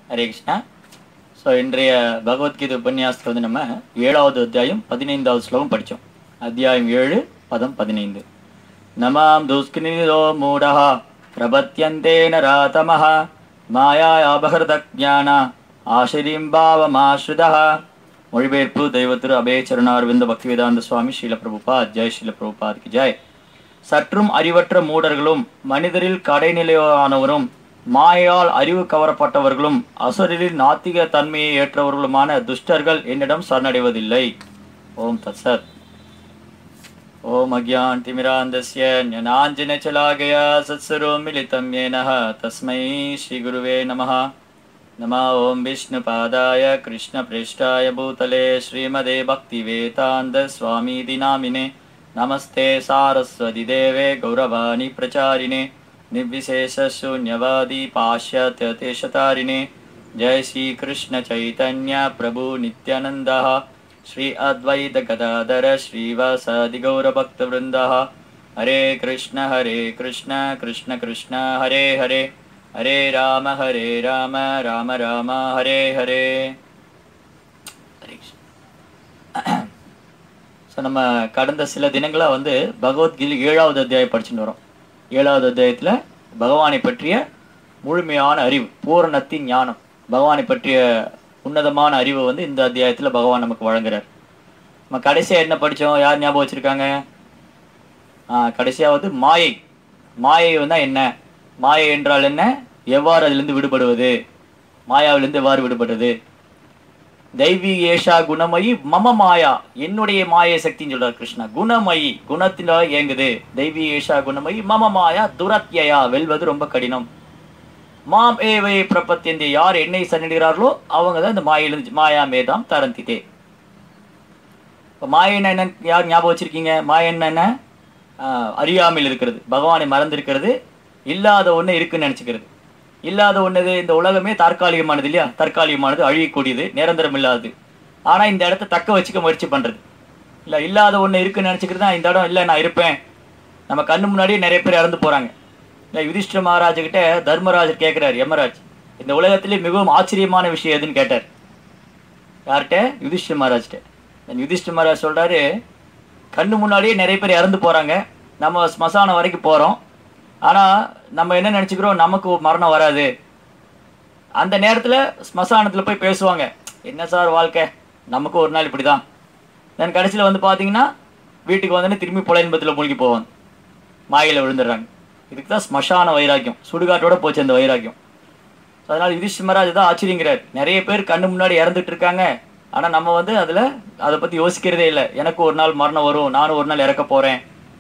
Hare Krishna. So இன்றைய பகவத்கீதை உபன்யாசத்தில் வந்து நம்ம 7வது அத்தியாயம் 15வது ஸ்லோகம் படித்தோம். அத்தியாயம் 7 பதம் 15. நமாம் துஷ்கிருதோ மூடஹ பிரபத்யந்தே நராதமஹ மாயா அபஹர்தஜான ஆசிரியம் பாவமாஸ்ருதஹ. மொழிபெயர்ப்பு தெய்வ திரு அபய சரணாரவிந்த பக்திவேதாந்த சுவாமி ஸ்ரீல பிரபுபாத். ஜெய் ஸ்ரீல பிரபுபாத்க்கு ஜெய். சற்றும் அறிவற்ற மூடர்களும் மனிதரில் கடைநிலையானவரும் மாயால் அறிவு கவரப்பட்டவர்களும் அசுரரில் நாத்திக தன்மையை ஏற்றவர்களுமான துஷ்டர்கள் என்னிடம் சரணடைவதில்லை. ஓம் தத்சத். ஓம் அக்யான் திமிராந்தஸ்ய ஞானாஞ்சனச்சலாகயா சத்ஸ்வரூபம் மிலிதம் யேனஹ தஸ்மை ஸ்ரீ குருவே நமஹ. நம ஓம் விஷ்ணு பாதாய கிருஷ்ண பிரேஷ்டாய பூதலே ஸ்ரீமதே பக்தி வேதாந்த சுவாமிதி நாமினே நமஸ்தே சாரஸ்வதி தேவே கௌரவாணி பிரச்சாரிணே निर्विशेष शून्यवादी पाश्चात्य देशतारिणे. जय श्री कृष्ण चैतन्य प्रभु नित्यानंद श्री अद्वैत गदाधर श्रीवासादि गौरभक्तवृंद. हरे कृष्ण कृष्ण कृष्ण हरे हरे हरे राम राम राम हरे हरे. ஸோ நம்ம கடந்த சில தினங்களாக வந்து பகவத்கீதை 7வது அத்தியாயம் படிச்சுட்டு வரோம். 7வது அத்தியாயத்தில் பகவானை பற்றிய முழுமையான அறிவு, பூரணத்தின் ஞானம், பகவானை பற்றிய உன்னதமான அறிவை வந்து இந்த அத்தியாயத்தில் பகவான் நமக்கு வழங்குறார். நம்ம கடைசியாக என்ன படித்தோம்? யார் ஞாபகம் வச்சுருக்காங்க? கடைசியாக வந்து மாயை. மாயை வந்து என்ன? மாயை என்றால் என்ன? எவ்வாறு அதிலிருந்து விடுபடுவது? மாயாவிலிருந்து எவ்வாறு விடுபடுறது? தெய்வீ ஏஷா குணமயி மம மாயா, என்னுடைய மாயை சக்தின்னு சொல்றார் கிருஷ்ணா. குணமயி, குணத்தினால இயங்குது. தெய்வீ ஏஷா குணமயி மம மாயா துரத்யா, வெல்வது ரொம்ப கடினம். மாம் ஏவை பிரபத்தியந்தே, யார் என்னை சன்னிடுகிறார்களோ அவங்க தான் இந்த மாயிலிருந்து மாயா மேதாம் தரந்திதே. இப்போ மாயன்னா என்ன? யார் ஞாபகம் வச்சிருக்கீங்க? மாயன்னா என்ன? அறியாமல் இருக்கிறது, பகவானை மறந்திருக்கிறது, இல்லாத ஒன்று இருக்குன்னு நினச்சிக்கிறது. இல்லாத ஒன்று, இந்த உலகமே தற்காலிகமானது இல்லையா? தற்காலிகமானது, அழியக்கூடியது, நிரந்தரம் இல்லாது. ஆனால் இந்த இடத்த தக்க வச்சுக்க முயற்சி பண்ணுறது இல்லை. இல்லாத ஒன்று இருக்குன்னு நினச்சிக்கிறது தான் இந்த இடம் இல்லை, நான் இருப்பேன். நம்ம கண்ணு முன்னாடியே நிறைய பேர் இறந்து போகிறாங்க இல்லை. யுதிஷ்டிர மகாராஜ்கிட்ட தர்மராஜர் கேட்குறாரு, யமராஜ், இந்த உலகத்திலே மிகவும் ஆச்சரியமான விஷயம் எதுன்னு கேட்டார். யார்கிட்ட? யுதிஷ்டிர மகாராஜ்கிட்ட. யுதிஷ்டிர மகாராஜ் சொல்கிறாரு, கண்ணு முன்னாடியே நிறைய பேர் இறந்து போகிறாங்க, நம்ம ஸ்மசானம் வரைக்கும் போகிறோம், ஆனால் நம்ம என்ன நினச்சிக்கிறோம், நமக்கு மரணம் வராது. அந்த நேரத்தில் ஸ்மசானத்தில் போய் பேசுவாங்க, என்ன சார் வாழ்க்கை, நமக்கு ஒரு நாள் இப்படி தான். தென் கடைசியில் வந்து பார்த்தீங்கன்னா வீட்டுக்கு வந்தோடனே திரும்பி புல இன்பத்தில் மூழ்கி போவாங்க, மாயில் விழுந்துடுறாங்க. இதுக்கு தான் ஸ்மசான வைராக்கியம், சுடுகாட்டோட போச்சு அந்த வைராக்கியம். அதனால் யுதிஷ்டிர மகாராஜ் தான் ஆச்சரியங்கிறார், நிறைய பேர் கண்ணு முன்னாடி இறந்துட்டு இருக்காங்க, ஆனால் நம்ம வந்து அதை பற்றி யோசிக்கிறதே இல்லை. எனக்கு ஒரு நாள் மரணம் வரும், நானும் ஒரு நாள் இறக்க போகிறேன்.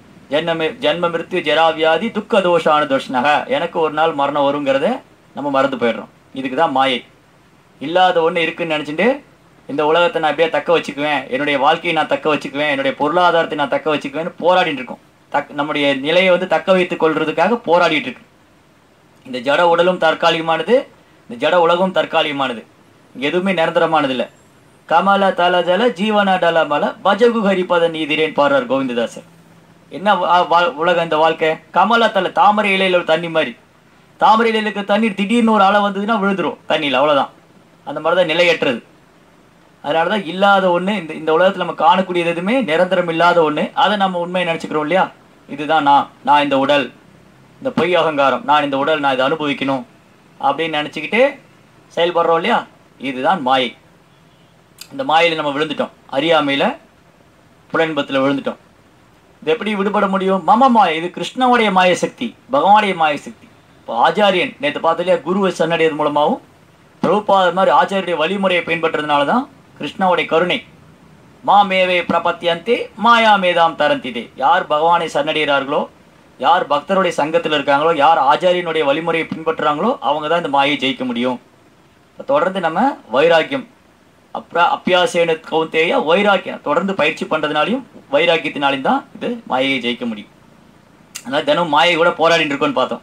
ஜென்ம மிருத்யு ஜராவியாதி துக்க தோஷானு தோஷனக, எனக்கு ஒரு நாள் மரணம் வருங்கிறத நம்ம மறந்து போயிடுறோம். இதுக்கு தான் மாயை. இல்லாத ஒன்று இருக்குன்னு நினச்சிட்டு இந்த உலகத்தை நான் எப்படியே தக்க வச்சுக்குவேன், என்னுடைய வாழ்க்கையை நான் தக்க வச்சுக்குவேன், என்னுடைய பொருளாதாரத்தை நான் தக்க வச்சுக்குவேன்னு போராடிட்டு இருக்கோம். நம்முடைய நிலையை வந்து தக்க வைத்து கொள்றதுக்காக போராடிட்டு இருக்கு. இந்த ஜட உடலும் தற்காலிகமானது, இந்த ஜட உலகம் தற்காலிகமானது, இங்கே எதுவுமே நிரந்தரமானது இல்லை. கமல தல ஜல ஜீவன டல மல பஜகு ஹரிபத நீதிரேன் பாடுறார் கோவிந்ததாசர். என்ன உலகம் இந்த வாழ்க்கை? கமலத்தலை, தாமரை இலையில் ஒரு தண்ணி மாதிரி. தாமரை இலையில் இருக்க தண்ணீர் திடீர்னு ஒரு அலை வந்ததுன்னா விழுந்துடும் தண்ணியில், அவ்வளோதான். அந்த மாதிரி தான் நிலையற்றது. அதனால தான் இல்லாத ஒன்று, இந்த உலகத்தில் நம்ம காணக்கூடியது எதுவுமே நிரந்தரம் இல்லாத ஒன்று, அதை நம்ம உண்மையை நினச்சிக்கிறோம் இல்லையா? இதுதான் நான் இந்த உடல், இந்த பொய் அகங்காரம், நான் இந்த உடல், நான் இதை அனுபவிக்கணும் அப்படின்னு நினச்சிக்கிட்டு செயல்படுறோம் இல்லையா? இதுதான் மாயை. இந்த மாயையில் நம்ம விழுந்துட்டோம், அறியாமையில் புலன்பத்தில் விழுந்துட்டோம். இது எப்படி விடுபட முடியும்? மம மாயை, இது கிருஷ்ணனுடைய மாய சக்தி, பகவானுடைய மாய சக்தி. இப்போ ஆச்சாரியன் நேற்று பார்த்தலையா, குருவை சன்னடையது மூலமாகவும் பிரபுபாத மாதிரி ஆச்சாரிய வழிமுறையை பின்பற்றதுனால தான் கிருஷ்ணனுடைய கருணை. மாமேவே பிரபத்தியந்தே மாயா மேதாம் தரந்திதே, யார் பகவானை சன்னடைகிறார்களோ, யார் பக்தருடைய சங்கத்தில் இருக்காங்களோ, யார் ஆச்சாரியனுடைய வழிமுறையை பின்பற்றுறாங்களோ அவங்க தான் இந்த மாயை ஜெயிக்க முடியும். தொடர்ந்து நம்ம வைராக்கியம், அப்பியாசேன கௌந்தேய வைராக்கியம், தொடர்ந்து பயிற்சி பண்ணுறதுனாலையும் வைராக்கியத்தினாலையும் தான் இது மாயையை ஜெயிக்க முடியும். அதனால் தினம் மாயை கூட போராடிட்டு இருக்கோன்னு பார்த்தோம்.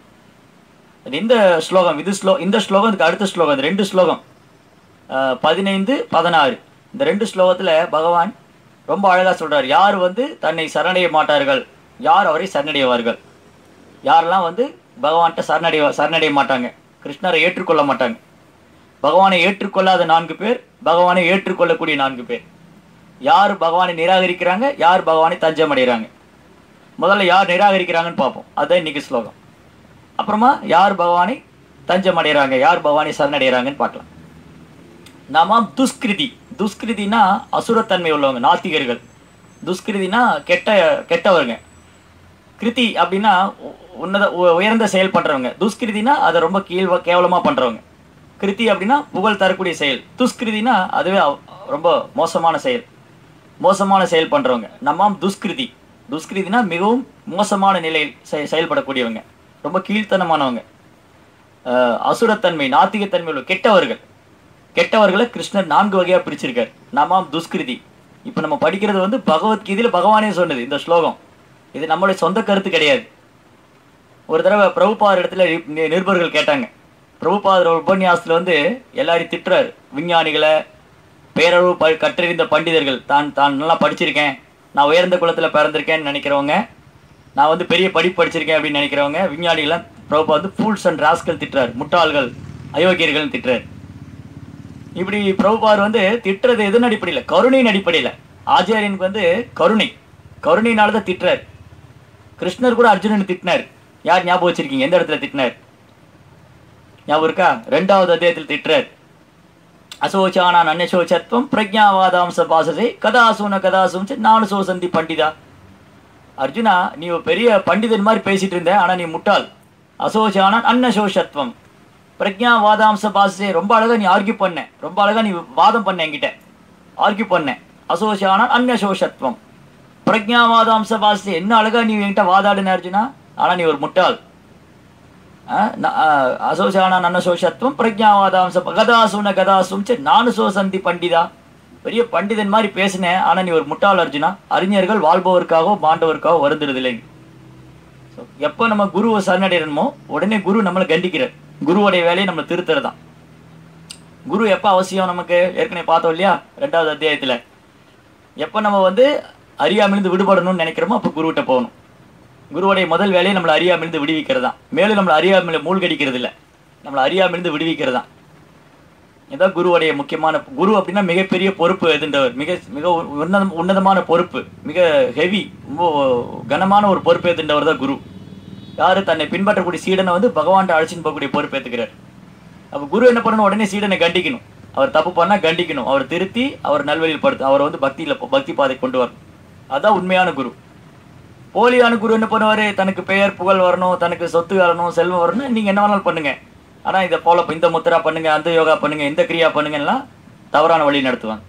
இந்த ஸ்லோகம் இந்த ஸ்லோகம் இதுக்கு அடுத்த ஸ்லோகம், இந்த 2 ஸ்லோகம் 15, 16, இந்த 2 ஸ்லோகத்தில் பகவான் ரொம்ப அழகாக சொல்கிறார். யார் வந்து தன்னை சரணடைய மாட்டார்கள், யார் அவரை சரணடைவார்கள். யாரெல்லாம் வந்து பகவான்கிட்ட சரணடைய மாட்டாங்க, கிருஷ்ணரை ஏற்றுக்கொள்ள மாட்டாங்க, பகவானை ஏற்றுக்கொள்ளாத 4 பேர், பகவானை ஏற்றுக்கொள்ளக்கூடிய 4 பேர். யார் பகவானை நிராகரிக்கிறாங்க, யார் பகவானை தஞ்சம் அடைகிறாங்க. முதல்ல யார் நிராகரிக்கிறாங்கன்னு பார்ப்போம். அதுதான் இன்னைக்கு ஸ்லோகம். அப்புறமா யார் பகவானை தஞ்சம் அடைகிறாங்க, யார் பகவானை சரணடைகிறாங்கன்னு பார்க்கலாம். நாம துஷ்கிருதி, துஷ்கிருதினா அசுரத்தன்மை உள்ளவங்க, நாத்திகர்கள். துஷ்கிருதினா கெட்டவங்க. கிருதி அப்படின்னா உயர்ந்த செயல் பண்றவங்க. துஷ்கிருதினா அதை ரொம்ப கேவலமா பண்றவங்க. கிருதி அப்படின்னா புகழ் தரக்கூடிய செயல். துஷ்கிருதினா அதுவே ரொம்ப மோசமான செயல், மோசமான செயல் பண்றவங்க. நம்ம துஷ்கிருதி, துஷ்கிருதினா மிகவும் மோசமான நிலையில் செயல்படக்கூடியவங்க, ரொம்ப கீழ்த்தனமானவங்க. அசுரத்தன்மை, நாத்திகத்தன்மை உள்ள கெட்டவர்கள். கெட்டவர்களை கிருஷ்ணர் 4 வகையா பிரிச்சிருக்காரு. நாம துஷ்கிருதி. இப்போ நம்ம படிக்கிறது வந்து பகவத்கீதையில் பகவானே சொன்னது இந்த ஸ்லோகம். இது நம்மளுடைய சொந்த கருத்து கிடையாது. ஒரு தடவை பிரபுபாதர் இடத்துல நிருபர்கள் கேட்டாங்க. பிரபுபாதர் உபன்யாசத்தில் வந்து எல்லாரையும் திட்டுறாரு. விஞ்ஞானிகளை, பேரளவு கற்றறிந்த பண்டிதர்கள், தான் நல்லா படிச்சிருக்கேன், நான் உயர்ந்த குலத்தில் பிறந்திருக்கேன்னு நினைக்கிறவங்க, நான் வந்து பெரிய படிப்பு படிச்சிருக்கேன் அப்படின்னு நினைக்கிறவங்க, விஞ்ஞானிகள்லாம் பிரபுபாதர் வந்து ஃபூல்ஸ் அண்ட் ராஸ்கல் திட்டுறாரு, முட்டாள்கள், அயோக்கியர்கள்னு திட்டுறாரு. இப்படி பிரபுபாதர் வந்து திட்டுறது எதுன்னு அடிப்படையில், கருணையின் அடிப்படையில். ஆச்சாரியனுக்கு வந்து கருணையினால தான் திட்டுறாரு. கிருஷ்ணர் கூட அர்ஜுனன் திட்டினார். யார் ஞாபகம் வச்சிருக்கீங்க? எந்த இடத்துல திட்டினார் ஞாபகம் இருக்கா? 2வது அத்தியாயத்தில் திட்டுறார். அசோச்சானான் அந்நசோச்சத்வம் பிரஜாவாதாம்ச பாசசே கதாசூன கதாசூம் நானு சோசந்தி பண்டிதா. அர்ஜுனா, நீ பெரிய பண்டிதன் மாதிரி பேசிட்டு இருந்த, ஆனா நீ முட்டாள். அசோச்சானான் அந்நசோஷத்வம் பிரஜாவாதாம்ச பாசசே, ரொம்ப அழகா நீ ஆர்கியூ பண்ண, ரொம்ப அழகா நீ வாதம் பண்ண, என்கிட்ட ஆர்கியூ பண்ண. அசோச்சானான் அந்நசோஷத்வம் பிரஜாவாதாம்ச பாசசே, என்ன அழகா நீ என்கிட்ட வாதாடுன அர்ஜுனா, ஆனா நீ ஒரு முட்டாள். அசோசானான் அன்னசோஷத்வம் பிரஜாவாதாம்ச கதாசூன கதாசூம் நானு சோசந்தி பண்டிதா. பெரிய பண்டிதன் மாதிரி பேசினேன், ஆனா நீ ஒரு முட்டாள் அர்ஜுனா. அறிஞர்கள் வாழ்பவருக்காகவோ மாண்டவருக்காகவோ வருந்துறது இல்லைங்க. எப்போ நம்ம குருவை சரணடைறோமோ உடனே குரு நம்மளை கண்டிக்கிறார். குருவோடைய வேலையை நம்ம திருத்துறது தான். குரு எப்போ அவசியம் நமக்கு? ஏற்கனவே பார்த்தோம் இல்லையா 2வது அத்தியாயத்தில். எப்போ நம்ம வந்து அறியாமிலிருந்து விடுபடணும்னு நினைக்கிறோமோ அப்போ குருவிட்ட போகணும். குருவுடைய முதல் வேலையை நம்மளை அறியாமிலிருந்து விடுவிக்கிறது தான். மேலும் நம்மளை அறியாமல் மூழ்கடிக்கிறது இல்லை, நம்மளை அறியாமிலிருந்து விடுவிக்கிறது தான். இதுதான் குருவுடைய முக்கியமான. குரு அப்படின்னா மிகப்பெரிய பொறுப்பு எதுன்றவர், மிக உன்னதமான பொறுப்பு, மிக ஹெவி, ரொம்ப கனமான ஒரு பொறுப்பு எதுன்றவர் தான் குரு. யாரு? தன்னை பின்பற்றக்கூடிய சீடனை வந்து பகவான்கிட்ட அழைச்சின்னு போகக்கூடிய பொறுப்பு ஏற்றுக்கிறார். அப்போ குரு என்ன பண்ணணும்? உடனே சீடனை கண்டிக்கணும். அவர் தப்பு பண்ணால் கண்டிக்கணும், அவர் திருத்தி அவர் நல்வழியில் படுத்து அவரை வந்து பக்தி பாதை கொண்டு வரணும். அதுதான் உண்மையான குரு. போலியான குரு என்ன பண்ணுவார்? தனக்கு பெயர் புகழ் வரணும், தனக்கு சொத்து வரணும், செல்வம் வரணும், நீங்கள் என்ன வேணாலும் பண்ணுங்க, ஆனால் இதை போல இந்த முத்திரா பண்ணுங்க, அந்த யோகா பண்ணுங்க, இந்த கிரியா பண்ணுங்கலாம் தவறான வழி நடத்துவாங்க.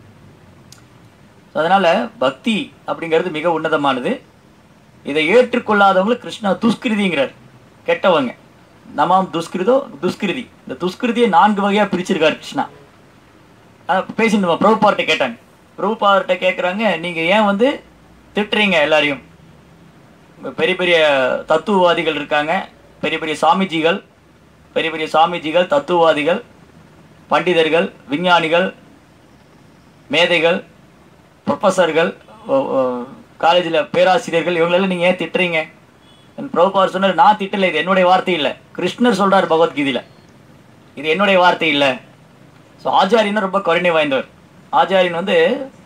அதனால பக்தி அப்படிங்கிறது மிக உன்னதமானது. இதை ஏற்றுக்கொள்ளாதவங்களுக்கு கிருஷ்ணா துஷ்கிருதிங்கிறார், கெட்டவங்க. நமாம் துஷ்கிருதி. இந்த துஷ்கிருதியை 4 வகையாக பிரிச்சிருக்காரு கிருஷ்ணா. பேசிட்டு பிரபுபார்ட்ட கேட்டாங்க. பிரபுபார்ட்ட கேட்குறாங்க, நீங்கள் ஏன் வந்து திட்டுறீங்க எல்லாரையும்? பெரிய பெரிய தத்துவவாதிகள் இருக்காங்க, பெரிய பெரிய சாமிஜிகள், தத்துவவாதிகள், பண்டிதர்கள், விஞ்ஞானிகள், மேதைகள், ப்ரொஃபஸர்கள், காலேஜில் பேராசிரியர்கள், இவங்களெல்லாம் நீங்கள் ஏன் திட்டுறீங்க? பிரபுபாதர் சொன்னார், நான் திட்டலை, இது என்னுடைய வார்த்தை இல்லை, கிருஷ்ணர் சொல்கிறார் பகவத்கீதையில், இது என்னுடைய வார்த்தை இல்லை. ஸோ ஆச்சாரியன் ரொம்ப கருணை வாய்ந்தவர். ஆச்சாரியன் வந்து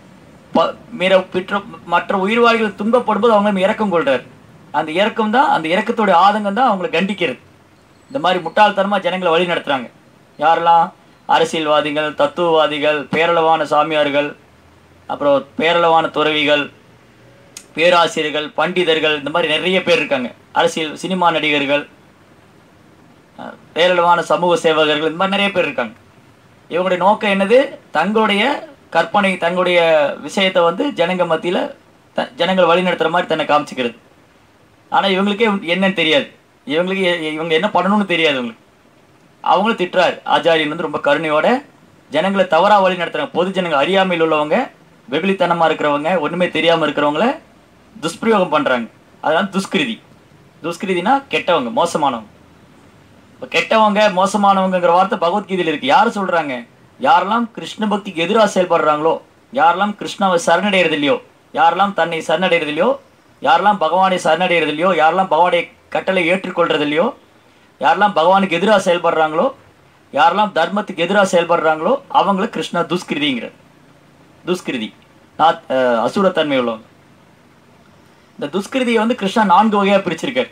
மற்ற உயிர்வாழிகள் துன்பப்படும்போது அவங்க இறக்கம் கொள்றார். அந்த இறக்கம் தான், அந்த இறக்கத்தோடைய ஆதங்கம் தான் அவங்களை கண்டிக்கிறது. இந்த மாதிரி முட்டாள்தனமாக ஜனங்களை வழி நடத்துகிறாங்க. யாரெல்லாம்? அரசியல்வாதிகள், தத்துவவாதிகள், பேரளவான சாமியார்கள், அப்புறம் பேரளவான துறவிகள், பேராசிரியர்கள், பண்டிதர்கள், இந்த மாதிரி நிறைய பேர் இருக்காங்க. அரசியல், சினிமா நடிகர்கள், பேரளவான சமூக சேவகர்கள், இந்த மாதிரி நிறைய பேர் இருக்காங்க. இவங்களுடைய நோக்கம் என்னது? தங்களுடைய கற்பனை, தங்களுடைய விஷயத்தை வந்து ஜனங்க மத்தியில் ஜனங்கள் வழி நடத்துகிற மாதிரி தன்னை காமிச்சிக்கிறது. ஆனால் இவங்களுக்கே என்னன்னு தெரியாது, இவங்க என்ன பண்ணணும்னு தெரியாது இவங்களுக்கு. அவங்களும் திட்டுறாரு. ஆச்சாரியன் வந்து ரொம்ப கருணையோட ஜனங்களை தவறாக வழி நடத்துகிறாங்க. பொது ஜனங்கள், அறியாமையில் உள்ளவங்க, வெகுளித்தனமாக இருக்கிறவங்க, ஒன்றுமே தெரியாமல் இருக்கிறவங்கள துஷ்பிரயோகம் பண்ணுறாங்க. அதனால துஷ்கிருதினா கெட்டவங்க, மோசமானவங்க. இப்போ கெட்டவங்க, மோசமானவங்கிற வார்த்தை பகவத்கீதையில் இருக்குது. யார் சொல்கிறாங்க? யாரெல்லாம் கிருஷ்ண பக்திக்கு எதிராக செயல்படுறாங்களோ, யாரெல்லாம் கிருஷ்ணாவை சரணடைகிறது இல்லையோ, யாரெல்லாம் தன்னை சரணடைகிறது இல்லையோ, யாரெல்லாம் பகவானை சரணடைகிறது இல்லையோ, யாரெல்லாம் பகவானுடைய கட்டளை ஏற்றுக்கொள்றது இல்லையோ, யாரெல்லாம் பகவானுக்கு எதிராக செயல்படுறாங்களோ, யாரெல்லாம் தர்மத்துக்கு எதிராக செயல்படுறாங்களோ அவங்கள கிருஷ்ணா துஷ்கிருதிங்கிறார். துஷ்கிருதி அசுரத்தன்மை உள்ளவங்க. இந்த துஷ்கிருதியை வந்து கிருஷ்ணா 4 வகையா பிரிச்சிருக்காரு.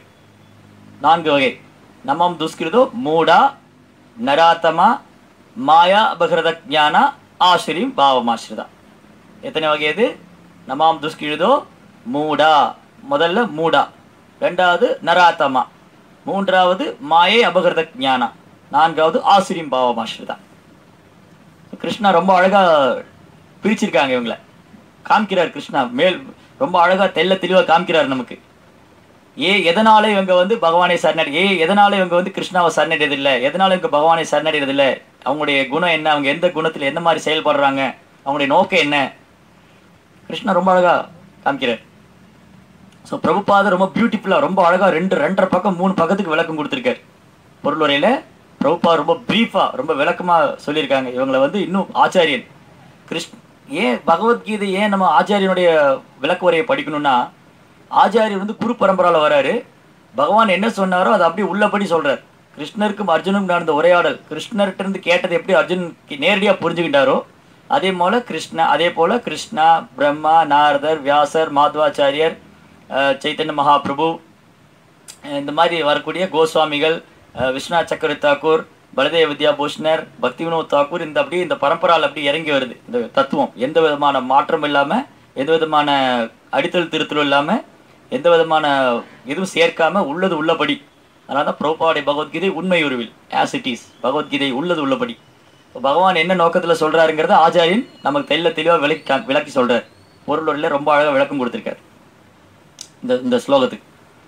4 வகை. நமம் துஷ்கிருதோ மூடா நராத்தமா மாயா அபகிருத ஞானா ஆசிரியம் பாவமாசிரிதா. எத்தனை வகை அது? நமாம் துஷ்கிருதோ மூடா, முதல்ல மூடா, 2வது நராத்தமா, 3வது மாயை அபகிருத ஞானா, 4வது ஆசிரியம் பாவமாசிரிதா. கிருஷ்ணா ரொம்ப அழகா பிரிச்சிருக்காங்க. இவங்களை காமிக்கிறார் கிருஷ்ணா. மேல் ரொம்ப அழகா தெல்ல தெளிவாக காமிக்கிறார் நமக்கு. எதனால இவங்க வந்து பகவானை சரணடை, எதனால இவங்க வந்து கிருஷ்ணாவை சரணடைறதில்லை, எதனால இவங்க பகவானை சரணடைறதில்லை, அவங்களுடைய குணம் என்ன, அவங்க எந்த குணத்தில் எந்த மாதிரி செயல்படுறாங்க, அவங்களுடைய நோக்கம் என்ன, கிருஷ்ணா ரொம்ப அழகா காமிக்கிறார். ஸோ பிரபுபாதர் ரொம்ப பியூட்டிஃபுல்லாக ரொம்ப அழகா 2.5 பக்கம் 3 பக்கத்துக்கு விளக்கம் கொடுத்துருக்காரு. பொருளுரையில் பிரபுபாதர் ரொம்ப பிரீஃபாக ரொம்ப விளக்கமாக சொல்லியிருக்காங்க. இவங்களை வந்து இன்னும் ஆச்சாரியன் ஏன் பகவத்கீதை ஏன் நம்ம ஆச்சாரியனுடைய விளக்க உரையை படிக்கணும்னா, ஆச்சாரியர் வந்து குரு பரம்பராவில் வராரு. பகவான் என்ன சொன்னாரோ அதை அப்படியே உள்ளபடி சொல்கிறார். கிருஷ்ணருக்கும் அர்ஜுனுக்கும் நடந்த உரையாடல், கிருஷ்ணர்கிட்ட இருந்து கேட்டது எப்படி அர்ஜுன் நேரடியாக புரிஞ்சுக்கிட்டாரோ அதே போல் கிருஷ்ணா, பிரம்மா, நாரதர், வியாசர், மாத்வாச்சாரியர், சைத்தன்ய மகாபிரபு, இந்த மாதிரி வரக்கூடிய கோஸ்வாமிகள், விஸ்வநாத் சக்கரவர்த்தி தாக்கூர், பலதேவ வித்யாபூஷணர், பக்தி வினோத் தாக்கூர், இந்த அப்படியே இந்த பரம்பரால் அப்படி இறங்கி வருது இந்த தத்துவம். எந்த விதமான மாற்றம் இல்லாமல், எந்த விதமான அடித்தல் திருத்தலும் இல்லாமல், எந்த விதமான எதுவும் சேர்க்காம உள்ளது உள்ளபடி. அதனால தான் பிரபுபாவுடைய பகவத்கீதை உண்மை உருவில், ஆஸ் இட் இஸ். பகவத்கீதை உள்ளது உள்ளபடி. பகவான் என்ன நோக்கத்தில் சொல்கிறாருங்கிறத ஆச்சாரியன் நமக்கு தெளிவாக விளக்கி சொல்கிறார். பொருளுரையில் ரொம்ப அழகாக விளக்கம் கொடுத்துருக்கார் இந்த ஸ்லோகத்துக்கு.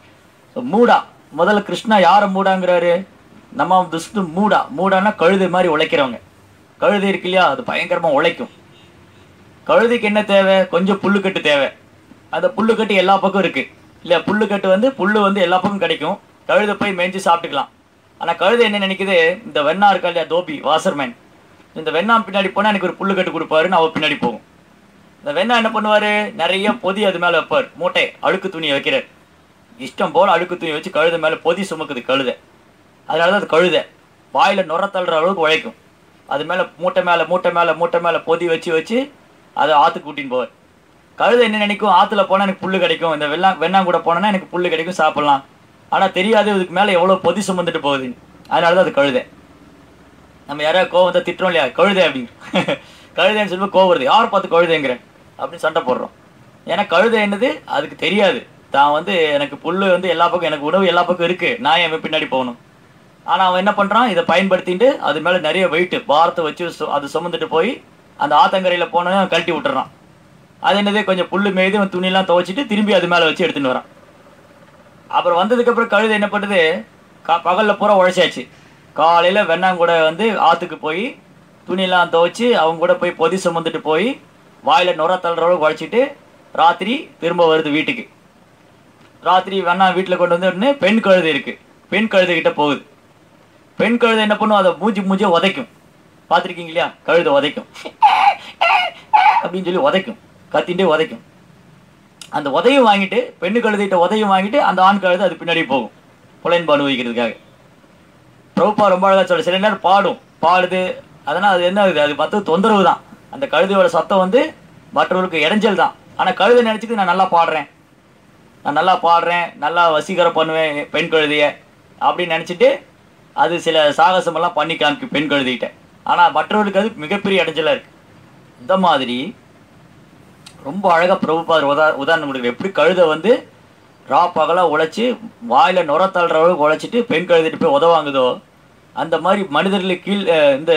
மூடா, முதல்ல கிருஷ்ணா யாரை மூடாங்கிறாரு? நம்ம துஷ்டு மூடா. மூடானா கழுதை மாதிரி உழைக்கிறவங்க. கழுதை இருக்கு இல்லையா, அது பயங்கரமாக உழைக்கும். கழுதைக்கு என்ன தேவை? கொஞ்சம் புல்லுக்கட்டு தேவை. அந்த புல்லுக்கட்டு எல்லா பக்கம் இருக்குது இல்லையா? புல்லுக்கட்டு வந்து புல்லு வந்து எல்லா பக்கம் கிடைக்கும். கழுதை போய் மேய்ஞ்சி சாப்பிட்டுக்கலாம். ஆனால் கழுதை என்ன நினைக்குது, இந்த வெண்ணா இருக்கா இல்லையா, தோபி வாசர்மேன், இந்த வெண்ணா பின்னாடி போனால் எனக்கு ஒரு புல்லுக்கட்டு கொடுப்பாருன்னு அவர் பின்னாடி போகும். இந்த வெண்ணா என்ன பண்ணுவார், நிறைய பொதி அது மேலே வைப்பார். மூட்டை அழுக்கு துணியை வைக்கிறார். இஷ்டம் போல் அழுக்கு துணி வச்சு கழுதை மேலே பொதி சுமக்குது கழுதை. அதனால தான் அது கழுதை வாயில் நுர தள்ளுற அளவுக்கு உழைக்கும். அது மேலே மூட்டை மேலே பொதி வச்சு அதை ஆற்றுக்கு கூட்டின்னு போவார். கழுதை என்ன நினைக்கும், ஆற்றுல போனால் எனக்கு புல் கிடைக்கும், இந்த வெண்ணா கூட போனோன்னா எனக்கு புல் கிடைக்கும், சாப்பிட்லாம். ஆனால் தெரியாது இதுக்கு மேலே எவ்வளோ பொதி சுமந்துட்டு போகுது. அதனால தான் அது கழுதை. நம்ம யாராவது கோவத்தை திட்டுறோம் இல்லையா, கழுதை அப்படிங்கிற கழுதைன்னு சொல்லி கோவம் வருது, யார் பார்த்து கழுதைங்கிறேன் அப்படின்னு சண்டை போடுறோம். ஏன்னா கழுதை என்னது அதுக்கு தெரியாது. தான் வந்து எனக்கு புல் வந்து எல்லா பக்கம், எனக்கு உணவு எல்லா பக்கம் இருக்குது, நான் என் பின்னாடி போகணும். ஆனால் அவன் என்ன பண்ணுறான், இதை பயன்படுத்திட்டு அது மேலே நிறைய வெயிட்டு பாரத்தை வச்சு அது சுமந்துட்டு போய் அந்த ஆத்தங்கரையில் போனோன்னே அவன் கழட்டி விட்டுறான். அது என்னது கொஞ்சம் புல் மேய்து அவன் துணியெல்லாம் துவைச்சிட்டு திரும்பி அது மேலே வச்சு எடுத்துன்னு வரான். அப்புறம் வந்ததுக்கப்புறம் கழுதை என்ன பண்ணுது, பகலில் பூரா உழைச்சாச்சு. காலையில் வெண்ணாங்கூட வந்து ஆற்றுக்கு போய் துணியெல்லாம் துவைச்சி அவங்க கூட போய் பொதி சுமந்துட்டு போய் வாயில் நுர தள்ளுறவங்க உழைச்சிட்டு ராத்திரி திரும்ப வருது வீட்டுக்கு. ராத்திரி வெண்ணா வீட்டில் கொண்டு வந்து உடனே பெண் கழுதை இருக்குது, பெண் கழுதைகிட்ட போகுது. பெண் கழுதை என்ன பண்ணும், அதை மூஞ்சியை உதைக்கும். பார்த்துருக்கீங்க இல்லையா, கழுதை உதைக்கும் அப்படின்னு சொல்லி உதைக்கும், கத்தின்ண்டே உதைக்கும். அந்த உதையும் வாங்கிட்டு, பெண்ணு கழுதைகிட்ட உதையும் வாங்கிட்டு அந்த ஆண் கழுதை அது பின்னாடி போகும் புலன்பு அனுபவிக்கிறதுக்காக. பிரபுப்பா ரொம்ப அழகாக சொல்ல, சில நேரம் பாடுது. அதனால் அது என்ன ஆகுது, அது மற்ற தொந்தரவு தான். அந்த கழுதையோட சத்தம் வந்து மற்றவர்களுக்கு இடைஞ்சல் தான். ஆனால் கழுதை நினச்சிட்டு நான் நல்லா பாடுறேன், நல்லா வசீகரம் பண்ணுவேன் பெண் கழுதையை அப்படின்னு நினச்சிட்டு அது சில சாகசமெல்லாம் பண்ணி காமிக்கும் பெண் கழுதைகிட்ட. ஆனால் மற்றவர்களுக்கு அது மிகப்பெரிய இடைஞ்சலாக இருக்குது. இந்த மாதிரி ரொம்ப அழகாக பிரபுபாதர் உதாரணம் கொடுக்குற, எப்படி கழுதை வந்து பகலாக உழைச்சி வாயில் நுர தள்ளுறவங்களுக்கு உழைச்சிட்டு பெண் கழுதிட்டு போய் உதவாங்குதோ, அந்த மாதிரி இந்த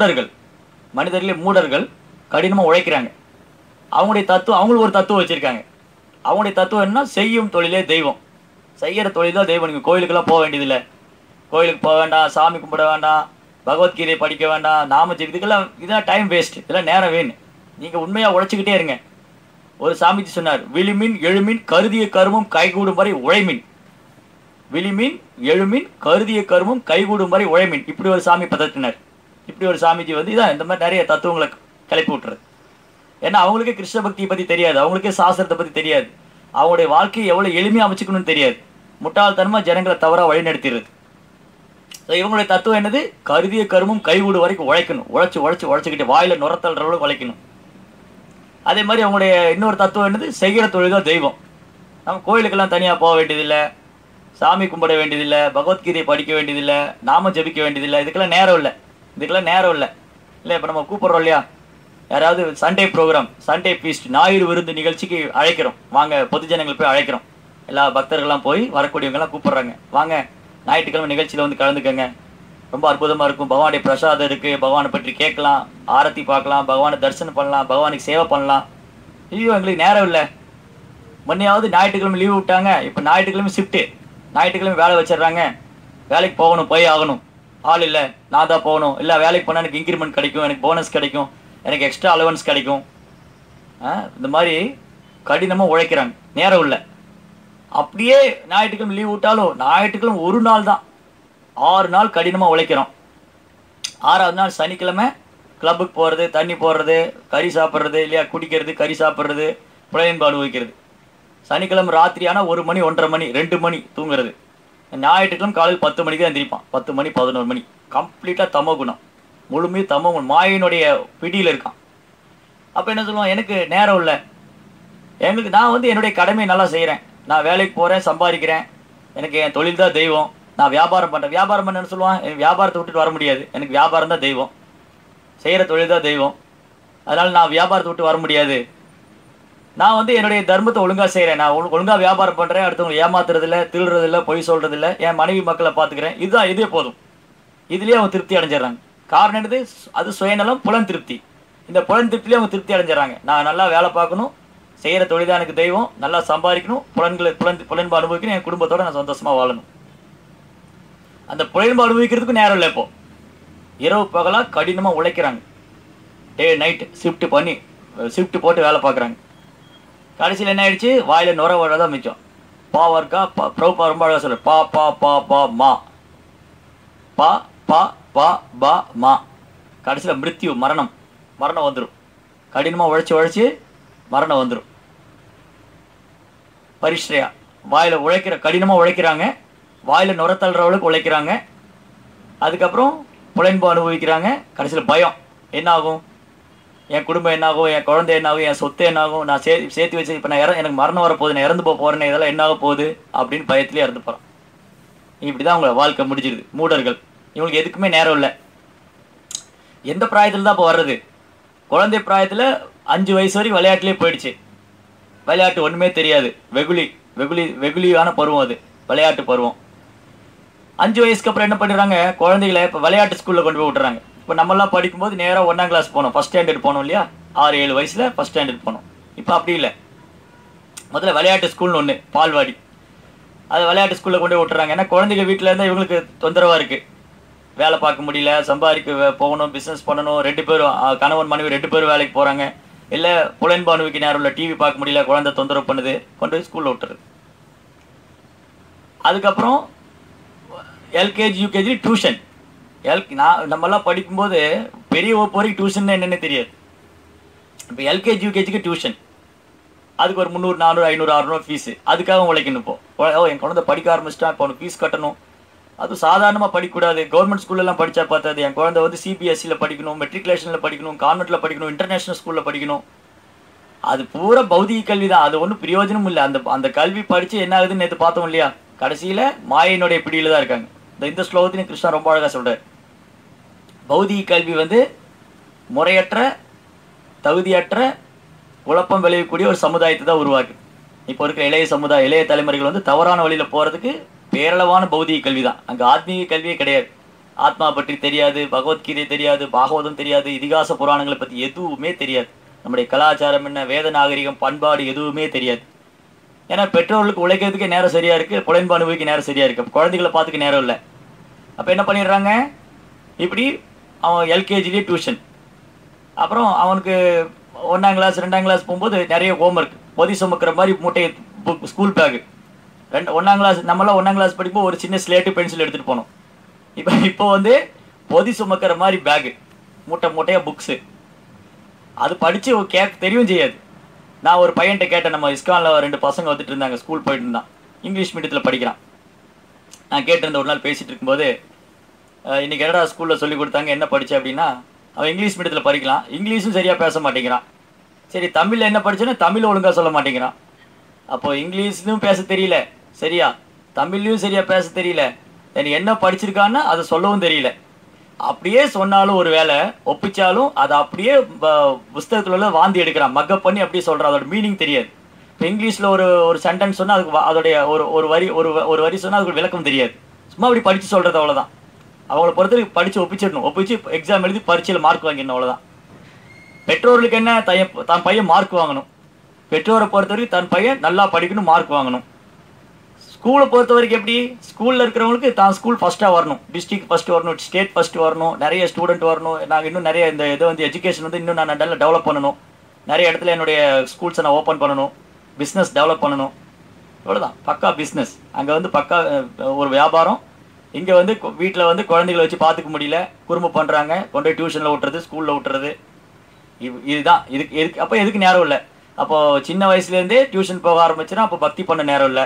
மூடர்கள் கடினமாக உழைக்கிறாங்க. அவங்களுக்கு ஒரு தத்துவம் வச்சுருக்காங்க. அவங்களுடைய தத்துவம் என்ன, செய்யும் தொழிலே தெய்வம். செய்கிற தொழில் தான் தெய்வம். நீங்கள் கோயிலுக்கெல்லாம் போக வேண்டியதில்லை, கோயிலுக்கு போக வேண்டாம், சாமி கும்பிட வேண்டாம், பகவத்கீதை படிக்க வேண்டாம், நாம இதுக்கெல்லாம் இதெல்லாம் டைம் வேஸ்ட், இதெல்லாம் நேரம் வேணும். நீங்கள் உண்மையாக உழைச்சிக்கிட்டே இருங்க. ஒரு சாமிஜி சொன்னார், விழிமின் எழுமின் கருதிய கருமும் கைகூடும் வரை உழைமின். விழிமின் எழுமின் கருதிய கருமும் கைகூடும் வரை உழைமின். இப்படி ஒரு சாமி பதத்தினர். இப்படி ஒரு சாமிஜி வந்து இதான் இந்த மாதிரி நிறைய தத்துவங்களை கிளப்பி விட்டுறது. ஏன்னா அவங்களுக்கே கிருஷ்ண பக்தியை பற்றி தெரியாது, அவங்களுக்கே சாஸ்திரத்தை பற்றி தெரியாது, அவங்களுடைய வாழ்க்கையை எவ்வளோ எளிமையாக அமைச்சுக்கணும்னு தெரியாது. முட்டாள்தனமாக ஜனங்களை தவறாக வழிநடத்திடுறது. ஸோ இவங்களுடைய தத்துவம் என்னது? கருதிய கருமும் கைகூடு வரைக்கும் உழைக்கணும், உழைச்சிக்கிட்டு வாயில் நுரத்தல்றவளுக்கு உழைக்கணும். அதே மாதிரி அவங்களுடைய இன்னொரு தத்துவம் என்னது? செய்கிற தொழில் தான் தெய்வம். நம்ம கோயிலுக்கெல்லாம் தனியாக போக வேண்டியதில்லை, சாமி கும்பிட வேண்டியதில்லை, பகவத்கீதையை படிக்க வேண்டியதில்லை, நாம ஜபிக்க வேண்டியதில்லை. இதுக்கெல்லாம் நேரம் இல்லை, இல்லை. இப்போ நம்ம கூப்பிட்றோம் இல்லையா, யாராவது சண்டே ப்ரோக்ராம், சண்டே ஃபீஸ்ட், ஞாயிறு விருந்து நிகழ்ச்சிக்கு அழைக்கிறோம், வாங்க பொதுஜனங்கள் போய் அழைக்கிறோம். எல்லா பக்தர்கள்லாம் போய் வரக்கூடியவங்கெல்லாம் கூப்பிட்றாங்க, வாங்க ஞாயிற்றுக்கிழமை நிகழ்ச்சியில் வந்து கலந்துக்கங்க, ரொம்ப அற்புதமாக இருக்கும், பகவானுடைய பிரசாதம் இருக்குது, பகவானை பற்றி கேட்கலாம், ஆரத்தி பார்க்கலாம், பகவானை தரிசனம் பண்ணலாம், பகவானுக்கு சேவை பண்ணலாம். ஐயோ எங்களுக்கு நேரம் இல்லை. முன்னையாவது ஞாயிற்றுக்கிழமை லீவு விட்டாங்க, இப்போ ஞாயிற்றுக்கிழமை ஷிஃப்ட்டு, ஞாயிற்றுக்கிழமை வேலை வச்சிடுறாங்க, வேலைக்கு போகணும், போய் ஆகணும், ஆள் இல்லை, நான் தான் போகணும், இல்லை வேலைக்கு போனால் எனக்கு இன்க்ரிமெண்ட் கிடைக்கும், எனக்கு போனஸ் கிடைக்கும், எனக்கு எக்ஸ்ட்ரா அலவன்ஸ் கிடைக்கும். இந்த மாதிரி கடினமாக உழைக்கிறாங்க, நேரம் இல்லை. அப்படியே ஞாயிற்றுக்கிழமை லீவ் விட்டாலும் ஞாயிற்றுக்கிழமை ஒரு நாள் தான், 6 நாள் கடினமாக உழைக்கிறோம். 6ஆவது நாள் சனிக்கிழமை கிளப்புக்கு போகிறது, தண்ணி போடுறது, கறி சாப்பிட்றது, இல்லையா குடிக்கிறது, கறி சாப்பிட்றது, புலையன்பு அனுபவிக்கிறது. சனிக்கிழமை ராத்திரி ஆனால் 1 மணி 1:30 மணி 2 மணி தூங்குறது. ஞாயிற்றுக்கிழமை காலையில் 10 மணிக்கு தான் எந்திரிப்பான், 10 மணி 11 மணி. கம்ப்ளீட்டாக தமோ குணம், முழுமையும் தமோ குணம், மாயினுடைய பிடியில் இருக்கான். அப்போ என்ன சொல்லுவான்? எனக்கு நேரம் இல்லை, நான் வந்து என்னுடைய கடமையை நல்லா செய்கிறேன், நான் வேலைக்கு போகிறேன், சம்பாதிக்கிறேன், எனக்கு என் தொழில் தான் தெய்வம், நான் வியாபாரம் பண்ணுறேன். வியாபாரம் பண்ணேன்னு சொல்லுவான், எனக்கு வியாபாரத்தை விட்டுட்டு வர முடியாது, எனக்கு வியாபாரம் தான் தெய்வம், செய்கிற தொழில் தான் தெய்வம், அதனால் நான் வியாபாரத்தை விட்டு வர முடியாது. நான் வந்து என்னுடைய தர்மத்தை ஒழுங்காக செய்கிறேன், நான் ஒழுங்காக வியாபாரம் பண்ணுறேன், அடுத்தவங்களை ஏமாத்துறதில்ல, திருடுறதில்ல, பொய் சொல்கிறதில்ல, என் மனைவி மக்களை பார்த்துக்கிறேன், இதுதான், இதே போதும். இதுலேயே அவங்க திருப்தி அடைஞ்சிடறாங்க. காரணம் என்னது? அது சுயநலம், புலன் திருப்தி. இந்த புலன் திருப்திலேயே அவங்க திருப்தி அடைஞ்சிடறாங்க. நான் நல்லா வேலை பார்க்கணும், செய்கிற தொழில் தான் எனக்கு தெய்வம், நல்லா சம்பாதிக்கணும், புலன்பு அனுபவிக்கணும், என் குடும்பத்தோடு நான் சந்தோஷமாக வாழணும். அந்த புலன்பு அனுபவிக்கிறதுக்கும் நேரம் இல்லை. இப்போ இரவு பகலாக கடினமாக உழைக்கிறாங்க, டே நைட்டு ஷிஃப்ட் போட்டு வேலை பார்க்குறாங்க. கடைசியில் என்ன ஆயிடுச்சு? வாயில் நுர வர தான் மிச்சம். பாவர்க்கா பிரபா ரொம்ப அழகாக சொல்ல, பா பா பா பா மா, பா பா பா பா மா. கடைசியில் மிருத்யு, மரணம் வந்துடும். கடினமாக உழைச்சி மரணம் வந்துடும். பரிஷ்ரையா, வாயில் கடினமாக உழைக்கிறாங்க, வாயில் நுர தள்ளுறவளுக்கு உழைக்கிறாங்க, அதுக்கப்புறம் புலன்பு அனுபவிக்கிறாங்க. கடைசியில் பயம், என்ன ஆகும், என் குடும்பம் என்னாகும், என் குழந்தை என்னாகும், என் சொத்து என்னாகும், நான் சேர்த்து வச்சு இப்போ நான் எனக்கு மரணம் வரப்போகுது, நான் இறந்து போகிறேன், இதெல்லாம் என்னாக போகுது அப்படின்னு பயத்திலே இறந்து போகிறான். இப்படி தான் அவங்கள வாழ்க்கை முடிஞ்சிருது. மூடர்கள், இவங்களுக்கு எதுக்குமே நேரம் இல்லை. எந்த பிராயத்தில் தான் இப்போ வர்றது? குழந்தை பிராயத்தில் 5 வயசு வரைக்கும் விளையாட்டுலேயே போயிடுச்சு. விளையாட்டு ஒன்றுமே தெரியாது, வெகுளியான பருவம் அது, விளையாட்டு பருவம். 5 வயசுக்கு அப்புறம் என்ன பண்ணிடுறாங்க? குழந்தைகளை இப்போ விளையாட்டு ஸ்கூலில் கொண்டு போய் விட்டுறாங்க. இப்போ நம்மளாம் படிக்கும்போது நேராக 1ஆம் கிளாஸ் போனோம், ஃபஸ்ட் ஸ்டாண்டர்ட் போனோம் இல்லையா, 6-7 வயசில் ஃபஸ்ட் ஸ்டாண்டர்ட் போனோம். இப்போ அப்படி இல்லை, முதல்ல விளையாட்டு ஸ்கூல்னு ஒன்று, பால்வாடி, அது விளையாட்டு ஸ்கூலில் கொண்டு போய் விட்டுறாங்க. ஏன்னா குழந்தைங்க வீட்டில் இருந்தால் இவங்களுக்கு தொந்தரவாக இருக்குது, வேலை பார்க்க முடியல, சம்பாதிக்க போகணும், பிஸ்னஸ் பண்ணணும், 2 பேரும் கணவன் மனைவி 2 பேரும் வேலைக்கு போகிறாங்க, இல்லை புலன்பு அனுபவிக்க நேரம் இல்லை, டிவி பார்க்க முடியல, குழந்தை தொந்தரவு பண்ணுது, கொண்டு போய் ஸ்கூலில் விட்டுறது. அதுக்கப்புறம் எல்கேஜி யூகேஜி டியூஷன். நம்மளாம் படிக்கும்போது பெரிய வகுப்பு வரைக்கும் டியூஷன் என்னென்னு தெரியாது. இப்போ எல்கேஜி யூகேஜிக்கு டியூஷன், அதுக்கு ஒரு 300 400 500 600 ஃபீஸு, அதுக்காக உழைக்கணும். இப்போ என் குழந்தை படிக்க ஆரம்பிச்சிட்டா, இப்போ அவனுக்கு ஃபீஸ் கட்டணும். அதுவும் சாதாரணமாக படிக்கக்கூடாது, கவர்மெண்ட் ஸ்கூல்லலாம் படித்தா பார்த்தாது. என் குழந்தை வந்து சிபிஎஸ்சியில் படிக்கணும், மெட்ரிகுலேஷனில் படிக்கணும், கான்வெண்ட்டில் படிக்கணும், இன்டர்நேஷ்னல் ஸ்கூலில் படிக்கணும். அது பூரா பௌதிக கல்வி தான், அது ஒன்றும் பிரயோஜனமும் இல்லை. அந்த கல்வி படித்து என்ன ஆகுதுன்னு நேற்று பார்த்தோம் இல்லையா, கடைசியில் மாயினுடைய பிடியில் தான் இருக்காங்க. இந்த ஸ்லோகத்தின் கிருஷ்ணா ரொம்ப அழகாக சொல்கிறார். பௌதிக கல்வி வந்து முறையற்ற, தகுதியற்ற, குழப்பம் விளையக்கூடிய ஒரு சமுதாயத்தை தான் உருவாக்கு. இப்போ இருக்கிற இளைய தலைமுறைகள் வந்து தவறான வழியில் போகிறதுக்கு பேரளவான பௌதிக கல்வி தான். அங்கே ஆத்மீக கல்வியே கிடையாது. ஆத்மா பற்றி தெரியாது, பகவத்கீதை தெரியாது, பாகவதம் தெரியாது, இதிகாச புராணங்களை பற்றி எதுவுமே தெரியாது, நம்முடைய கலாச்சாரம் என்ன, வேத நாகரிகம், பண்பாடு எதுவுமே தெரியாது. ஏன்னா பெற்றோர்களுக்கு உழைக்கிறதுக்கே நேரம் சரியாக இருக்குது, புலன்பு அனுபவிக்க நேரம் சரியாக இருக்குது, குழந்தைகளை பார்த்துக்க நேரம் இல்லை. அப்போ என்ன பண்ணிடுறாங்க? இப்படி அவன் எல்கேஜிலேயே டியூஷன், அப்புறம் அவனுக்கு 1ஆம் கிளாஸ் 2ஆம் கிளாஸ் போகும்போது நிறைய ஹோம்ஒர்க், பொதி சுமக்கிற மாதிரி மூட்டை, ஸ்கூல் பேக்கு. 1ஆம் கிளாஸ் நம்மளாம் 1ஆம் கிளாஸ் படிக்கும்போது ஒரு சின்ன ஸ்லேட்டு பென்சில் எடுத்துகிட்டு போனோம். இப்போ வந்து பொதி சுமக்கிற மாதிரி பேகு, மூட்டையாக புக்ஸு. அது படித்து தெரியும் செய்யாது. நான் ஒரு பையன்கிட்ட கேட்டேன், நம்ம இஸ்கானில் 2 பசங்க வந்துட்டு இருந்தாங்க, ஸ்கூல் போயிட்டு இருந்தான், இங்கிலீஷ் மீடியத்தில் படிக்கிறான். நான் கேட்டிருந்த ஒரு நாள் பேசிகிட்டு இருக்கும்போது, இன்றைக்கி என்னடா ஸ்கூலில் சொல்லி கொடுத்தாங்க என்ன படித்தேன் அப்படின்னா, அவன் இங்கிலீஷ் மீடியத்தில் படிக்கலாம், இங்கிலீஷும் சரியாக பேச மாட்டேங்கிறான். சரி தமிழில் என்ன படித்தேன்னா தமிழ் ஒழுங்காக சொல்ல மாட்டேங்கிறான். அப்போது இங்கிலீஷ்லையும் பேச தெரியல சரியா, தமிழ்லையும் சரியாக பேச தெரியல, எனக்கு என்ன படிச்சிருக்கான்னு அதை சொல்லவும் தெரியல. அப்படியே சொன்னாலும் ஒரு வேலை ஒப்பிச்சாலும் அதை அப்படியே புஸ்தகத்தில் உள்ள வாந்தி எடுக்கிறான், மக்கப் பண்ணி அப்படியே சொல்கிறான், அதோட மீனிங் தெரியாது. இப்போ இங்கிலீஷில் ஒரு ஒரு சென்டென்ஸ் சொன்னால் அதுக்கு அதோடைய ஒரு வரி சொன்னால் அதுக்கு விளக்கம் தெரியாது, சும்மா அப்படி படித்து சொல்கிறது அவ்வளோதான். அவங்கள பொறுத்தவரைக்கும் படித்து ஒப்பிச்சிடணும், ஒப்பிச்சு எக்ஸாம் எழுதி பரீட்சையில் மார்க் வாங்கிடணும், அவ்வளோதான். பெற்றோர்களுக்கு என்ன, தன் பையன் மார்க் வாங்கணும். பெற்றோரை பொறுத்த வரைக்கும் தன் பையன் நல்லா படிக்கணும், மார்க் வாங்கணும். ஸ்கூலை பொறுத்த வரைக்கும் எப்படி, ஸ்கூலில் இருக்கிறவங்களுக்கு தான் ஸ்கூல் ஃபஸ்ட்டாக வரணும், டிஸ்ட்ரிக்ட் ஃபஸ்ட்டு வரணும், ஸ்டேட் ஃபஸ்ட்டு வரணும், நிறைய ஸ்டூடெண்ட் வரணும், நாங்கள் இன்னும் நிறைய இந்த இதை வந்து எஜுகேஷன் வந்து இன்னும் நான் நல்லா டெவலப் பண்ணணும், நிறைய இடத்துல என்னுடைய ஸ்கூல்ஸை நான் ஓப்பன் பண்ணணும், பிஸ்னஸ் டெவலப் பண்ணணும், இவ்வளோதான். பக்கா பிஸ்னஸ். அங்கே வந்து பக்கா ஒரு வியாபாரம். இங்கே வந்து வீட்டில் வந்து குழந்தைகளை வச்சு பார்த்துக்க முடியல, குறும்பு பண்ணுறாங்க, கொண்டு போய் டியூஷனில் விட்டுறது, ஸ்கூலில் விட்டுறது, இதுதான். எதுக்கு அப்போ எதுக்கு நேரம் இல்லை. அப்போது சின்ன வயசுலேருந்தே டியூஷன் போக ஆரம்பிச்சுன்னா அப்போ பக்தி பண்ண நேரம் இல்லை.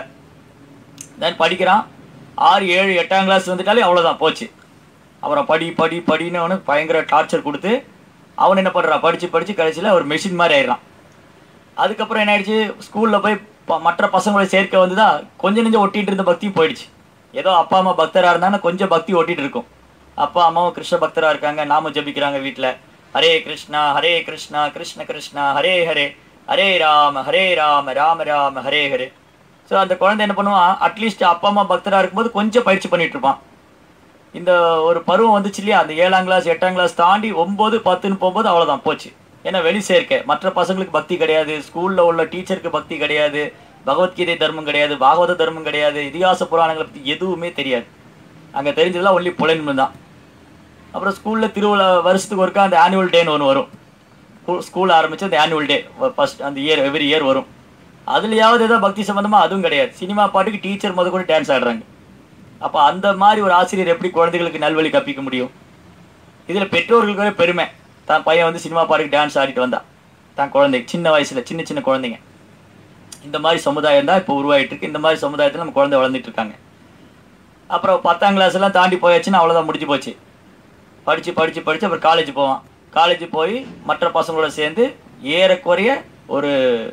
தென் படிக்கிறான், 6, 7, 8ஆம் கிளாஸ் வந்துட்டாலே அவ்வளோதான் போச்சு. அப்புறம் படின்னு அவனுக்கு பயங்கர டார்ச்சர் கொடுத்து அவன் என்ன பண்ணுறான், படித்து கடைசியில் ஒரு மெஷின் மாதிரி ஆயிடுறான். அதுக்கப்புறம் என்ன ஆயிடுச்சு, ஸ்கூலில் போய் மற்ற பசங்களை சேர்க்க வந்து தான் கொஞ்சம் நெஞ்சம் ஒட்டிகிட்டு இருந்த பக்தியும் போயிடுச்சு. ஏதோ அப்பா அம்மா பக்தராக இருந்தாங்கன்னா கொஞ்சம் பக்தி ஒட்டிகிட்டு இருக்கும். அப்பா அம்மாவும் கிருஷ்ண பக்தராக இருக்காங்க, நாமும் ஜபிக்கிறாங்க வீட்டில், ஹரே கிருஷ்ணா கிருஷ்ண கிருஷ்ணா ஹரே ஹரே, ஹரே ராம ராம ராம ஹரே ஹரே. ஸோ அந்த குழந்தை என்ன பண்ணுவான், அட்லீஸ்ட் அப்பா அம்மா பக்தராக இருக்கும்போது கொஞ்சம் பயிற்சி பண்ணிகிட்டு இருப்பான். இந்த ஒரு பருவம் வந்துச்சு இல்லையா, அந்த 7ஆம் கிளாஸ் 8ஆம் கிளாஸ் தாண்டி 9, 10ன்னு போகும்போது அவ்வளோதான் போச்சு. ஏன்னா வெளி சேர்க்கை, மற்ற பசங்களுக்கு பக்தி கிடையாது, ஸ்கூலில் உள்ள டீச்சருக்கு பக்தி கிடையாது, பகவத்கீதை தர்மம் கிடையாது, பாகவத தர்மம் கிடையாது, இதிகாச புராணங்களை பற்றி எதுவுமே தெரியாது. அங்கே தெரிஞ்சதெல்லாம் ஒன்லி புலன்பு தான். அப்புறம் ஸ்கூலில் திருவிழா வருஷத்துக்கு ஒருக்கா அந்த ஆனுவல் டேன்னு ஒன்று வரும். ஸ்கூல் ஆரம்பித்து அந்த ஆனுவல் டே ஃபஸ்ட் அந்த எவ்ரி இயர் வரும். அதுலையாவது ஏதோ பக்தி சம்மந்தமாக அதுவும் கிடையாது. சினிமா பாட்டுக்கு டீச்சர் முத கூட டான்ஸ் ஆடுறாங்க. அப்போ அந்த மாதிரி ஒரு ஆசிரியர் எப்படி குழந்தைகளுக்கு நல்வழி கற்பிக்க முடியும்? இதில் பெற்றோர்களுக்கு பெருமை, தான் பையன் வந்து சினிமா பாட்டுக்கு டான்ஸ் ஆடிட்டு வந்தான், தான் குழந்தை சின்ன வயசில் சின்ன குழந்தைங்க. இந்த மாதிரி சமுதாயம் தான் இப்போ உருவாகிட்டு இருக்கு. இந்த மாதிரி சமுதாயத்தில் நம்ம குழந்தை வளர்ந்துட்டு இருக்காங்க. அப்புறம் 10ஆம் கிளாஸ் எல்லாம் தாண்டி போயாச்சுன்னா அவ்வளோதான், முடிஞ்சு போச்சு. படித்து அப்புறம் காலேஜ் போவான். காலேஜ் போய் மற்ற பசங்களோட சேர்ந்து ஏறக்குறைய ஒரு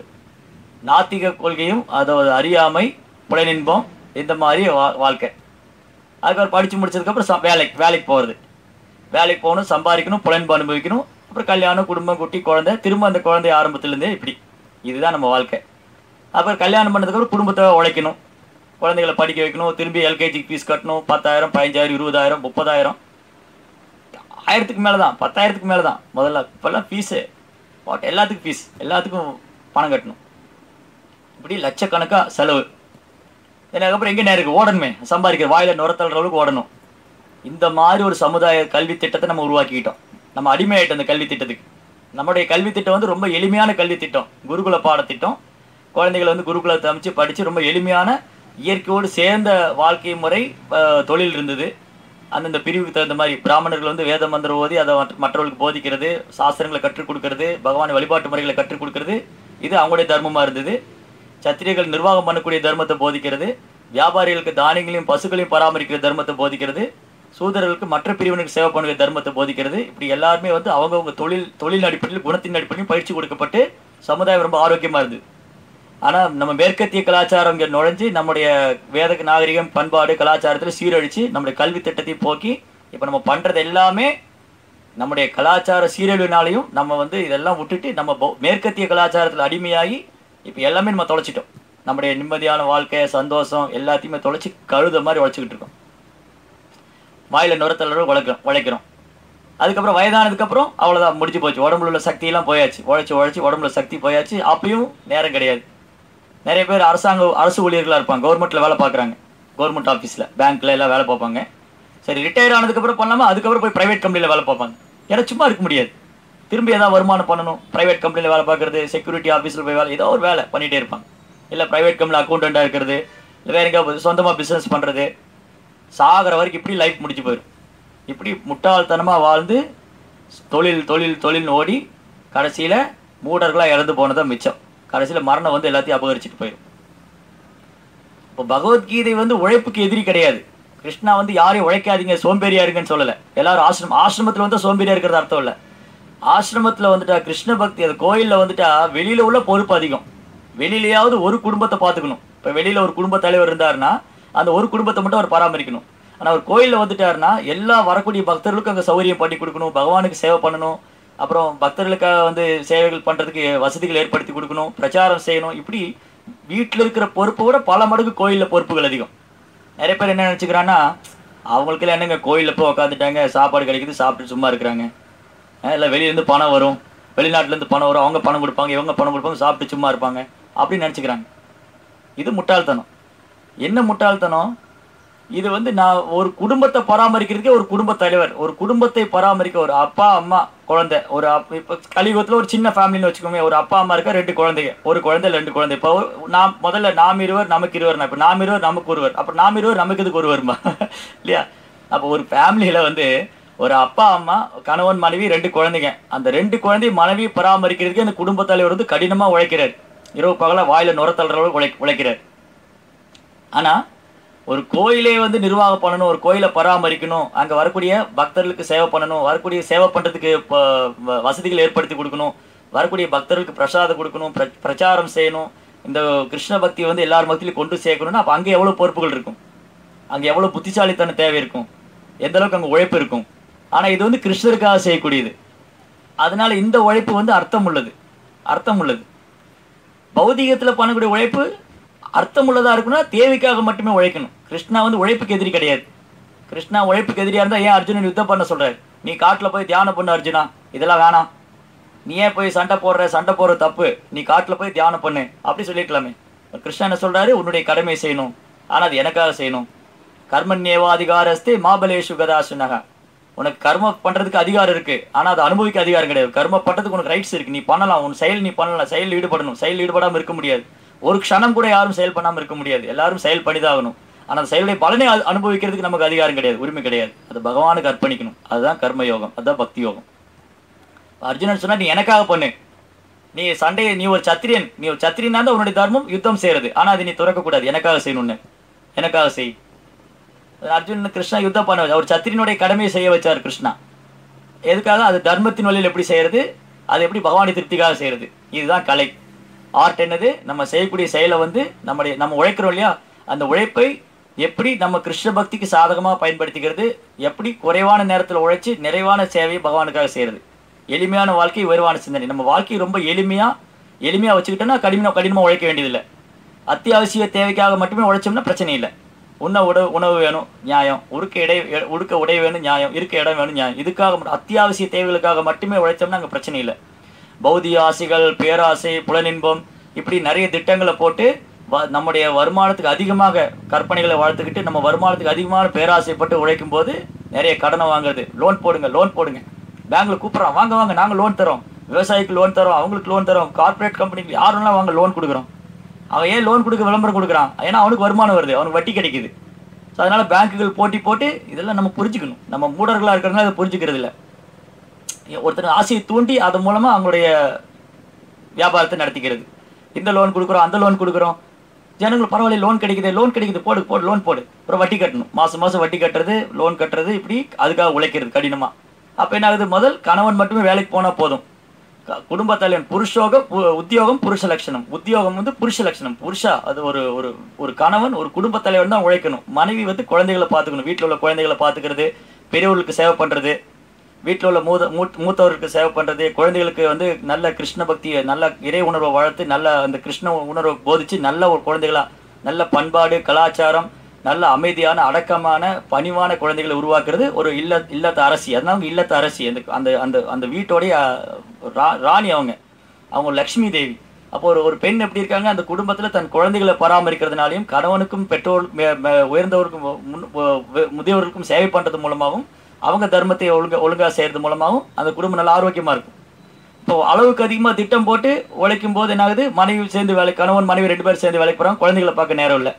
நாத்திக கொள்கையும் அதாவது அறியாமை, புலனின்பம், இந்த மாதிரி வாழ்க்கை. அதுக்கப்புறம் படித்து முடிச்சதுக்கப்புறம் வேலைக்கு போகிறது. வேலைக்கு போகணும், சம்பாதிக்கணும், புலன்பு அனுபவிக்கணும், அப்புறம் கல்யாணம், குடும்பம், குட்டி, குழந்தை, திரும்ப அந்த குழந்தை ஆரம்பத்துலேருந்தே இப்படி. இதுதான் நம்ம வாழ்க்கை. அப்புறம் கல்யாணம் பண்ணதுக்கப்புறம் குடும்பத்தை உழைக்கணும், குழந்தைகளை படிக்க வைக்கணும், திரும்பி எல்கேஜிக்கு ஃபீஸ் கட்டணும், 10,000, 15,000, 20,000, 30,000, 1000க்கு மேலே தான், 10,000க்கு மேலே தான் முதல்ல. இப்போல்லாம் ஃபீஸு எல்லாத்துக்கும் ஃபீஸ், எல்லாத்துக்கும் பணம் கட்டணும், இப்படி லட்சக்கணக்காக செலவு. அதுக்கப்புறம் எங்கே நேருக்கு ஓடணுமே, சம்பாதிக்கிற வாயில் நுரத்தல்ற அளவுக்கு ஓடணும். இந்த மாதிரி ஒரு சமுதாய கல்வி திட்டத்தை நம்ம உருவாக்கிக்கிட்டோம். நம்ம அடிமையாயிட்டோம் அந்த கல்வி திட்டத்துக்கு. நம்முடைய கல்வி திட்டம் வந்து ரொம்ப எளிமையான கல்வி திட்டம், குருகுல பாடத்திட்டம். குழந்தைகளை வந்து குருகுலத்தை அமைச்சு படித்து ரொம்ப எளிமையான இயற்கையோடு சேர்ந்த வாழ்க்கை முறை, தொழில் இருந்தது. அந்தந்த பிரிவுக்கு தகுந்த மாதிரி பிராமணர்கள் வந்து வேத மந்திரம் ஓதி அதை மற்றவர்களுக்கு போதிக்கிறது, சாஸ்திரங்களை கற்றுக் கொடுக்கறது, பகவான் வழிபாட்டு முறைகளை கற்றுக் கொடுக்கறது, இது அவங்களுடைய தர்மமாக இருந்தது. சத்திரியர்கள் நிர்வாகம் பண்ணக்கூடிய தர்மத்தை போதிக்கிறது, வியாபாரிகளுக்கு தானியங்களையும் பசுக்களையும் பராமரிக்கிற தர்மத்தை போதிக்கிறது, சூதரர்களுக்கு மற்ற பிரிவினருக்கு சேவை பண்ணுற தர்மத்தை போதிக்கிறது. இப்படி எல்லாருமே வந்து அவங்கவுங்க தொழில் அடிப்படையில், குணத்தின் அடிப்படையில் பயிற்சி கொடுக்கப்பட்டு சமுதாயம் ரொம்ப ஆரோக்கியமாக இருந்தது. ஆனால் நம்ம மேற்கத்திய கலாச்சாரம் இங்கே நுழைஞ்சு நம்முடைய வேத நாகரிகம், பண்பாடு, கலாச்சாரத்தில் சீரழித்து நம்முடைய கல்வி திட்டத்தை போக்கி இப்போ நம்ம பண்ணுறது எல்லாமே நம்முடைய கலாச்சார சீரழிவினாலையும் நம்ம வந்து இதெல்லாம் விட்டுட்டு நம்ம மேற்கத்திய கலாச்சாரத்தில் அடிமையாகி இப்போ எல்லாமே நம்ம தொலைச்சிட்டோம். நம்முடைய நிம்மதியான வாழ்க்கை, சந்தோஷம் எல்லாத்தையுமே தொலைச்சி கழுத மாதிரி உழைச்சிக்கிட்டு இருக்கோம். வாயில் நுரத்தளவு உழைக்கிறோம். அதுக்கப்புறம் வயதானதுக்கப்புறம் அவ்வளோதான், முடிஞ்சு போச்சு. உடம்புல உள்ள சக்தியெல்லாம் போயாச்சு, உழைச்சி உடம்புல சக்தி போயாச்சு. அப்பயும் நேரம் கிடையாது. நிறைய பேர் அரசு ஊழியர்களாக இருப்பாங்க, கவர்மெண்ட்டில் வேலை பார்க்குறாங்க, கவர்மெண்ட் ஆஃபீஸில், பேங்க்கில் எல்லாம் வேலை பார்ப்பாங்க. சரி, ரிட்டையர் ஆனதுக்கப்புறம் பண்ணலாமா, அதுக்கப்புறம் போய் ப்ரைவேட் கம்பெனியில் வேலை பார்ப்பாங்க. ஏன்னா சும்மா இருக்க முடியாது, திரும்பி ஏதாவது வருமானம் பண்ணணும். ப்ரைவேட் கம்பெனியில் வேலை பார்க்குறது, செக்யூரிட்டி ஆஃபீஸில் போய் ஏதோ ஒரு வேலை பண்ணிகிட்டே இருப்பாங்க. இல்லை ப்ரைவேட் கம்பெனியில் அக்கௌண்டண்ட்டாக இருக்கிறது, இல்லை வேறு எங்கேயாவது சொந்தமாக பிஸ்னஸ் பண்ணுறது. சாகிற வரைக்கும் இப்படி லைஃப் முடிஞ்சு போயிடும். இப்படி முட்டாள்தனமாக வாழ்ந்து தொழில்னு ஓடி கடைசியில் மூடர்களாக இறந்து போனதான் மிச்சம். கடைசியில் மரணம் வந்து எல்லாத்தையும் அபகரிச்சுட்டு போயிடும். இப்போ பகவத்கீதை வந்து உழைப்புக்கு எதிரி கிடையாது, கிருஷ்ணா வந்து யாரையும் உழைக்காதீங்க சோம்பேறியா இருக்குன்னு சொல்லலை. எல்லாரும் ஆசிரமத்தில் வந்து சோம்பேறியா இருக்கிறது அர்த்தம் இல்லை. ஆசிரமத்தில் வந்துட்டா கிருஷ்ண பக்தி, அது கோயிலில் வந்துட்டா வெளியில உள்ள பொறுப்பு அதிகம். வெளியிலையாவது ஒரு குடும்பத்தை பார்த்துக்கணும். இப்போ வெளியில ஒரு குடும்ப தலைவர் இருந்தாருன்னா அந்த ஒரு குடும்பத்தை மட்டும் அவர் பராமரிக்கணும். ஆனால் அவர் கோயிலில் வந்துட்டாருன்னா எல்லா வரக்கூடிய பக்தர்களுக்கும் அங்கே சௌகரியம் பண்ணி கொடுக்கணும், பகவானுக்கு சேவை பண்ணணும், அப்புறம் பக்தர்களுக்காக வந்து சேவைகள் பண்ணுறதுக்கு வசதிகள் ஏற்படுத்தி கொடுக்கணும், பிரச்சாரம் செய்யணும். இப்படி வீட்டில் இருக்கிற பொறுப்பை விட பல மடங்கு கோயிலில் பொறுப்புகள் அதிகம். நிறைய பேர் என்ன நினச்சிக்கிறான்னா, அவங்களுக்கெல்லாம் என்னங்க கோயிலில் போய் உட்காந்துட்டாங்க, சாப்பாடு கிடைக்குது, சாப்பிட்டு சும்மா இருக்கிறாங்க, இல்லை வெளியிலேருந்து பணம் வரும், வெளிநாட்டிலேருந்து பணம் வரும், அவங்க பணம் கொடுப்பாங்க, இவங்க பணம் கொடுப்பாங்க, சாப்பிட்டு சும்மா இருப்பாங்க அப்படின்னு நினச்சிக்கிறாங்க. இது முட்டாள்தனம். என்ன முட்டாள்தனம் இது? வந்து நான் ஒரு குடும்பத்தை பராமரிக்கிறதுக்கே ஒரு குடும்ப தலைவர், ஒரு குடும்பத்தை பராமரிக்க ஒரு அப்பா அம்மா குழந்தை, ஒரு இப்போ கலியுகத்தில் ஒரு சின்ன ஃபேமிலின்னு வச்சுக்கோங்க, ஒரு அப்பா அம்மா இருக்க 2 குழந்தைங்க, ஒரு குழந்தை 2 குழந்தை. இப்போ நாம் முதல்ல நாம் இருவர் நமக்கு இருவர், இப்போ நாம் இருவர் நமக்கு ஒருவர், அப்புறம் நாம் இருவர் நமக்கு இதுக்கு ஒருவருமா இல்லையா? அப்போ ஒரு ஃபேமிலியில் வந்து ஒரு அப்பா அம்மா கணவன் மனைவி 2 குழந்தைங்க, அந்த 2 குழந்தை மனைவி பராமரிக்கிறதுக்கு அந்த குடும்ப தலைவர் வந்து கடினமாக உழைக்கிறார். இரவு பகல வாயில நுரத்தல்றவர்கள் உழைக்கிறார். ஆனால் ஒரு கோயிலே வந்து நிர்வாகம் பண்ணணும், ஒரு கோயிலை பராமரிக்கணும், அங்கே வரக்கூடிய பக்தர்களுக்கு சேவை பண்ணணும், வரக்கூடிய சேவை பண்ணுறதுக்கு வசதிகள் ஏற்படுத்தி கொடுக்கணும், வரக்கூடிய பக்தர்களுக்கு பிரசாதம் கொடுக்கணும், பிரச்சாரம் செய்யணும், இந்த கிருஷ்ண பக்தியை வந்து எல்லார் மத்தியிலும் கொண்டு சேர்க்கணும்னா அப்போ அங்கே எவ்வளோ பொறுப்புகள் இருக்கும், அங்கே எவ்வளோ புத்திசாலித்தனம் தேவை இருக்கும், எந்த அளவுக்கு அங்கே உழைப்பு இருக்கும். ஆனால் இது வந்து கிருஷ்ணருக்காக செய்யக்கூடியது. அதனால இந்த உழைப்பு வந்து அர்த்தம் உள்ளது. பௌதிகத்தில் பண்ணக்கூடிய உழைப்பு அர்த்தம் உள்ளதாக இருக்குன்னா தேவைக்காக மட்டுமே உழைக்கணும். கிருஷ்ணா வந்து உழைப்புக்கு எதிரி கிடையாது. கிருஷ்ணா உழைப்புக்கு எதிரியாக இருந்தால் ஏன் அர்ஜுனன் யுத்தம் பண்ண சொல்கிறார்? நீ காட்டில் போய் தியானம் பண்ணு அர்ஜுனா, இதெல்லாம் வேணாம், நீ ஏன் போய் சண்டை போடுற தப்பு, நீ காட்டில் போய் தியானம் பண்ணு அப்படி சொல்லியிருக்கலாமே. கிருஷ்ணா என்ன சொல்கிறாரு? உன்னுடைய கடமை செய்யணும், ஆனால் அது எனக்காக செய்யணும். கர்மண்யேவாதிகாரஸ்தே மாபலேஷு கதாசுனக. உனக்கு கர்மம் பண்ணுறதுக்கு அதிகாரம் இருக்குது, ஆனால் அதை அனுபவிக்க அதிகாரம் கிடையாது. கர்மம் பண்ணுறதுக்கு உனக்கு ரைட்ஸ் இருக்குது, நீ பண்ணலாம், உன் செயல் நீ பண்ணலாம், செயல் ஈடுபடணும், செயல் ஈடுபடாமல் இருக்க முடியாது. ஒரு க்ஷணம் கூட யாரும் செயல் பண்ணாமல் இருக்க முடியாது, எல்லாரும் செயல் பண்ணிதாகணும். ஆனால் செயலுடைய பலனை அனுபவிக்கிறதுக்கு நமக்கு அதிகாரம் கிடையாது, உரிமை கிடையாது. அது பகவானுக்கு அர்ப்பணிக்கணும். அதுதான் கர்மயோகம், அதுதான் பக்தி யோகம். அர்ஜுனன் சொன்னா நீ எனக்காக பண்ணு, நீ ஒரு சத்திரியனா தான் உன்னுடைய தர்மம் யுத்தம் செய்யறது, ஆனால் அதை நீ துறக்கக்கூடாது, எனக்காக செய்யணும்னு, எனக்காக செய். அர்ஜுனன் கிருஷ்ணா யுத்தம் பண்ண அவர் சத்திரியனுடைய கடமையை செய்ய வச்சார் கிருஷ்ணா. எதுக்காக? அது தர்மத்தின் வழியில் எப்படி செய்யறது, அது எப்படி பகவானை திருப்திக்காக செய்யறது. இதுதான் கலை. ஆர்ட் என்னது? நம்ம செய்யக்கூடிய செயலை வந்து நம்ம உழைக்கிறோம் இல்லையா, அந்த உழைப்பை எப்படி நம்ம கிருஷ்ண பக்திக்கு சாதகமாக பயன்படுத்திக்கிறது, எப்படி குறைவான நேரத்தில் உழைச்சி நிறைவான சேவையை பகவானுக்காக செய்கிறது. எளிமையான வாழ்க்கை, உயர்வான சிந்தனை. நம்ம வாழ்க்கையை ரொம்ப எளிமையாக வச்சுக்கிட்டோன்னா கடினமாக உழைக்க வேண்டியதில்லை. அத்தியாவசிய தேவைக்காக மட்டுமே உழைச்சோம்னா பிரச்சனை இல்லை. உணவு வேணும், நியாயம். உடுக்க உடை வேணும், நியாயம். இருக்க இடம் வேணும், நியாயம். இதுக்காக அத்தியாவசிய தேவைகளுக்காக மட்டுமே உழைச்சோம்னா அங்கே பிரச்சனை இல்லை. பௌதிக ஆசைகள், பேராசை, புலனின்பம், இப்படி நிறைய திட்டங்களை போட்டு நம்முடைய வருமானத்துக்கு அதிகமாக கற்பனைகளை வளர்த்துக்கிட்டு நம்ம வருமானத்துக்கு அதிகமான பேராசைப்பட்டு உழைக்கும் போது நிறைய கடனை வாங்குறது. லோன் போடுங்க, பேங்க்ல கூப்பிட்றோம், வாங்க நாங்கள் லோன் தரோம், விவசாயிக்கு லோன் தரோம், அவங்களுக்கு லோன் தரோம், கார்பரேட் கம்பெனிக்கு யாரெல்லாம் வாங்க லோன் கொடுக்குறோம். அவன் ஏன் லோன் கொடுக்க விளம்பரம் கொடுக்குறான்? ஏன்னா அவனுக்கு வருமானம் வருது, அவனுக்கு வட்டி கிடைக்குது. ஸோ அதனால பேங்குகள் போட்டு இதெல்லாம் நம்ம புரிஞ்சுக்கணும். நம்ம மூடர்களாக இருக்கிறதுனால அதை புரிஞ்சுக்கிறது இல்லை. ஒருத்தர் ஆசையை தூண்டி அது மூலமாக அவங்களுடைய வியாபாரத்தை நடத்திக்கிறது. இந்த லோன் கொடுக்குறோம், அந்த லோன் கொடுக்குறோம், ஜனங்களுக்கு பரவாயில்ல லோன் கிடைக்குது, போடு லோன் போடு, அப்புறம் வட்டி கட்டணும், மாதம் வட்டி கட்டுறது, லோன் கட்டுறது, இப்படி அதுக்காக உழைக்கிறது கடினமாக. அப்போ என்ன ஆகுது? முதல் கணவன் மட்டுமே வேலைக்கு போனால் போதும். குடும்ப தலைவன் உத்தியோகம் புருஷ லட்சணம். உத்தியோகம் வந்து புருஷ லட்சணம். புருஷா அது ஒரு கணவன், ஒரு குடும்ப தலைவன் தான் உழைக்கணும். மனைவி வந்து குழந்தைகளை பார்த்துக்கணும், வீட்டில் உள்ள குழந்தைகளை பார்த்துக்கிறது, பெரியவர்களுக்கு சேவை பண்ணுறது, வீட்டில் உள்ள மூத்தவர்களுக்கு சேவை பண்ணுறது, குழந்தைகளுக்கு வந்து நல்ல கிருஷ்ண பக்தியை, நல்ல இறை உணர்வை வளர்த்து, நல்ல அந்த கிருஷ்ண உணர்வை போதிச்சு நல்ல ஒரு குழந்தைகளா, நல்ல பண்பாடு, கலாச்சாரம், நல்ல அமைதியான, அடக்கமான, பணிவான குழந்தைகளை உருவாக்குறது ஒரு இல்லத்த அரசி. அதனால இல்லத்த அரசி, அந்த வீட்டோடைய ராணி. அவங்க லக்ஷ்மி தேவி. அப்போ ஒரு பெண் எப்படி இருக்காங்க? அந்த குடும்பத்தில் தன் குழந்தைகளை பராமரிக்கிறதுனாலையும், கணவனுக்கும் பெற்றோர் உயர்ந்தவருக்கும் முதியவர்களுக்கும் சேவை பண்ணுறது மூலமாகவும், அவங்க தர்மத்தை ஒழுங்காக செய்கிறது மூலமாகவும் அந்த குடும்பம் நல்லா ஆரோக்கியமாக இருக்கும். இப்போ அளவுக்கு அதிகமாக திட்டம் போட்டு உழைக்கும் போது என்ன ஆகுது? கணவன் மனைவி 2 பேர் சேர்ந்து வேலைக்கு போகிறாங்க, குழந்தைகளை பார்க்க நேரம் இல்லை.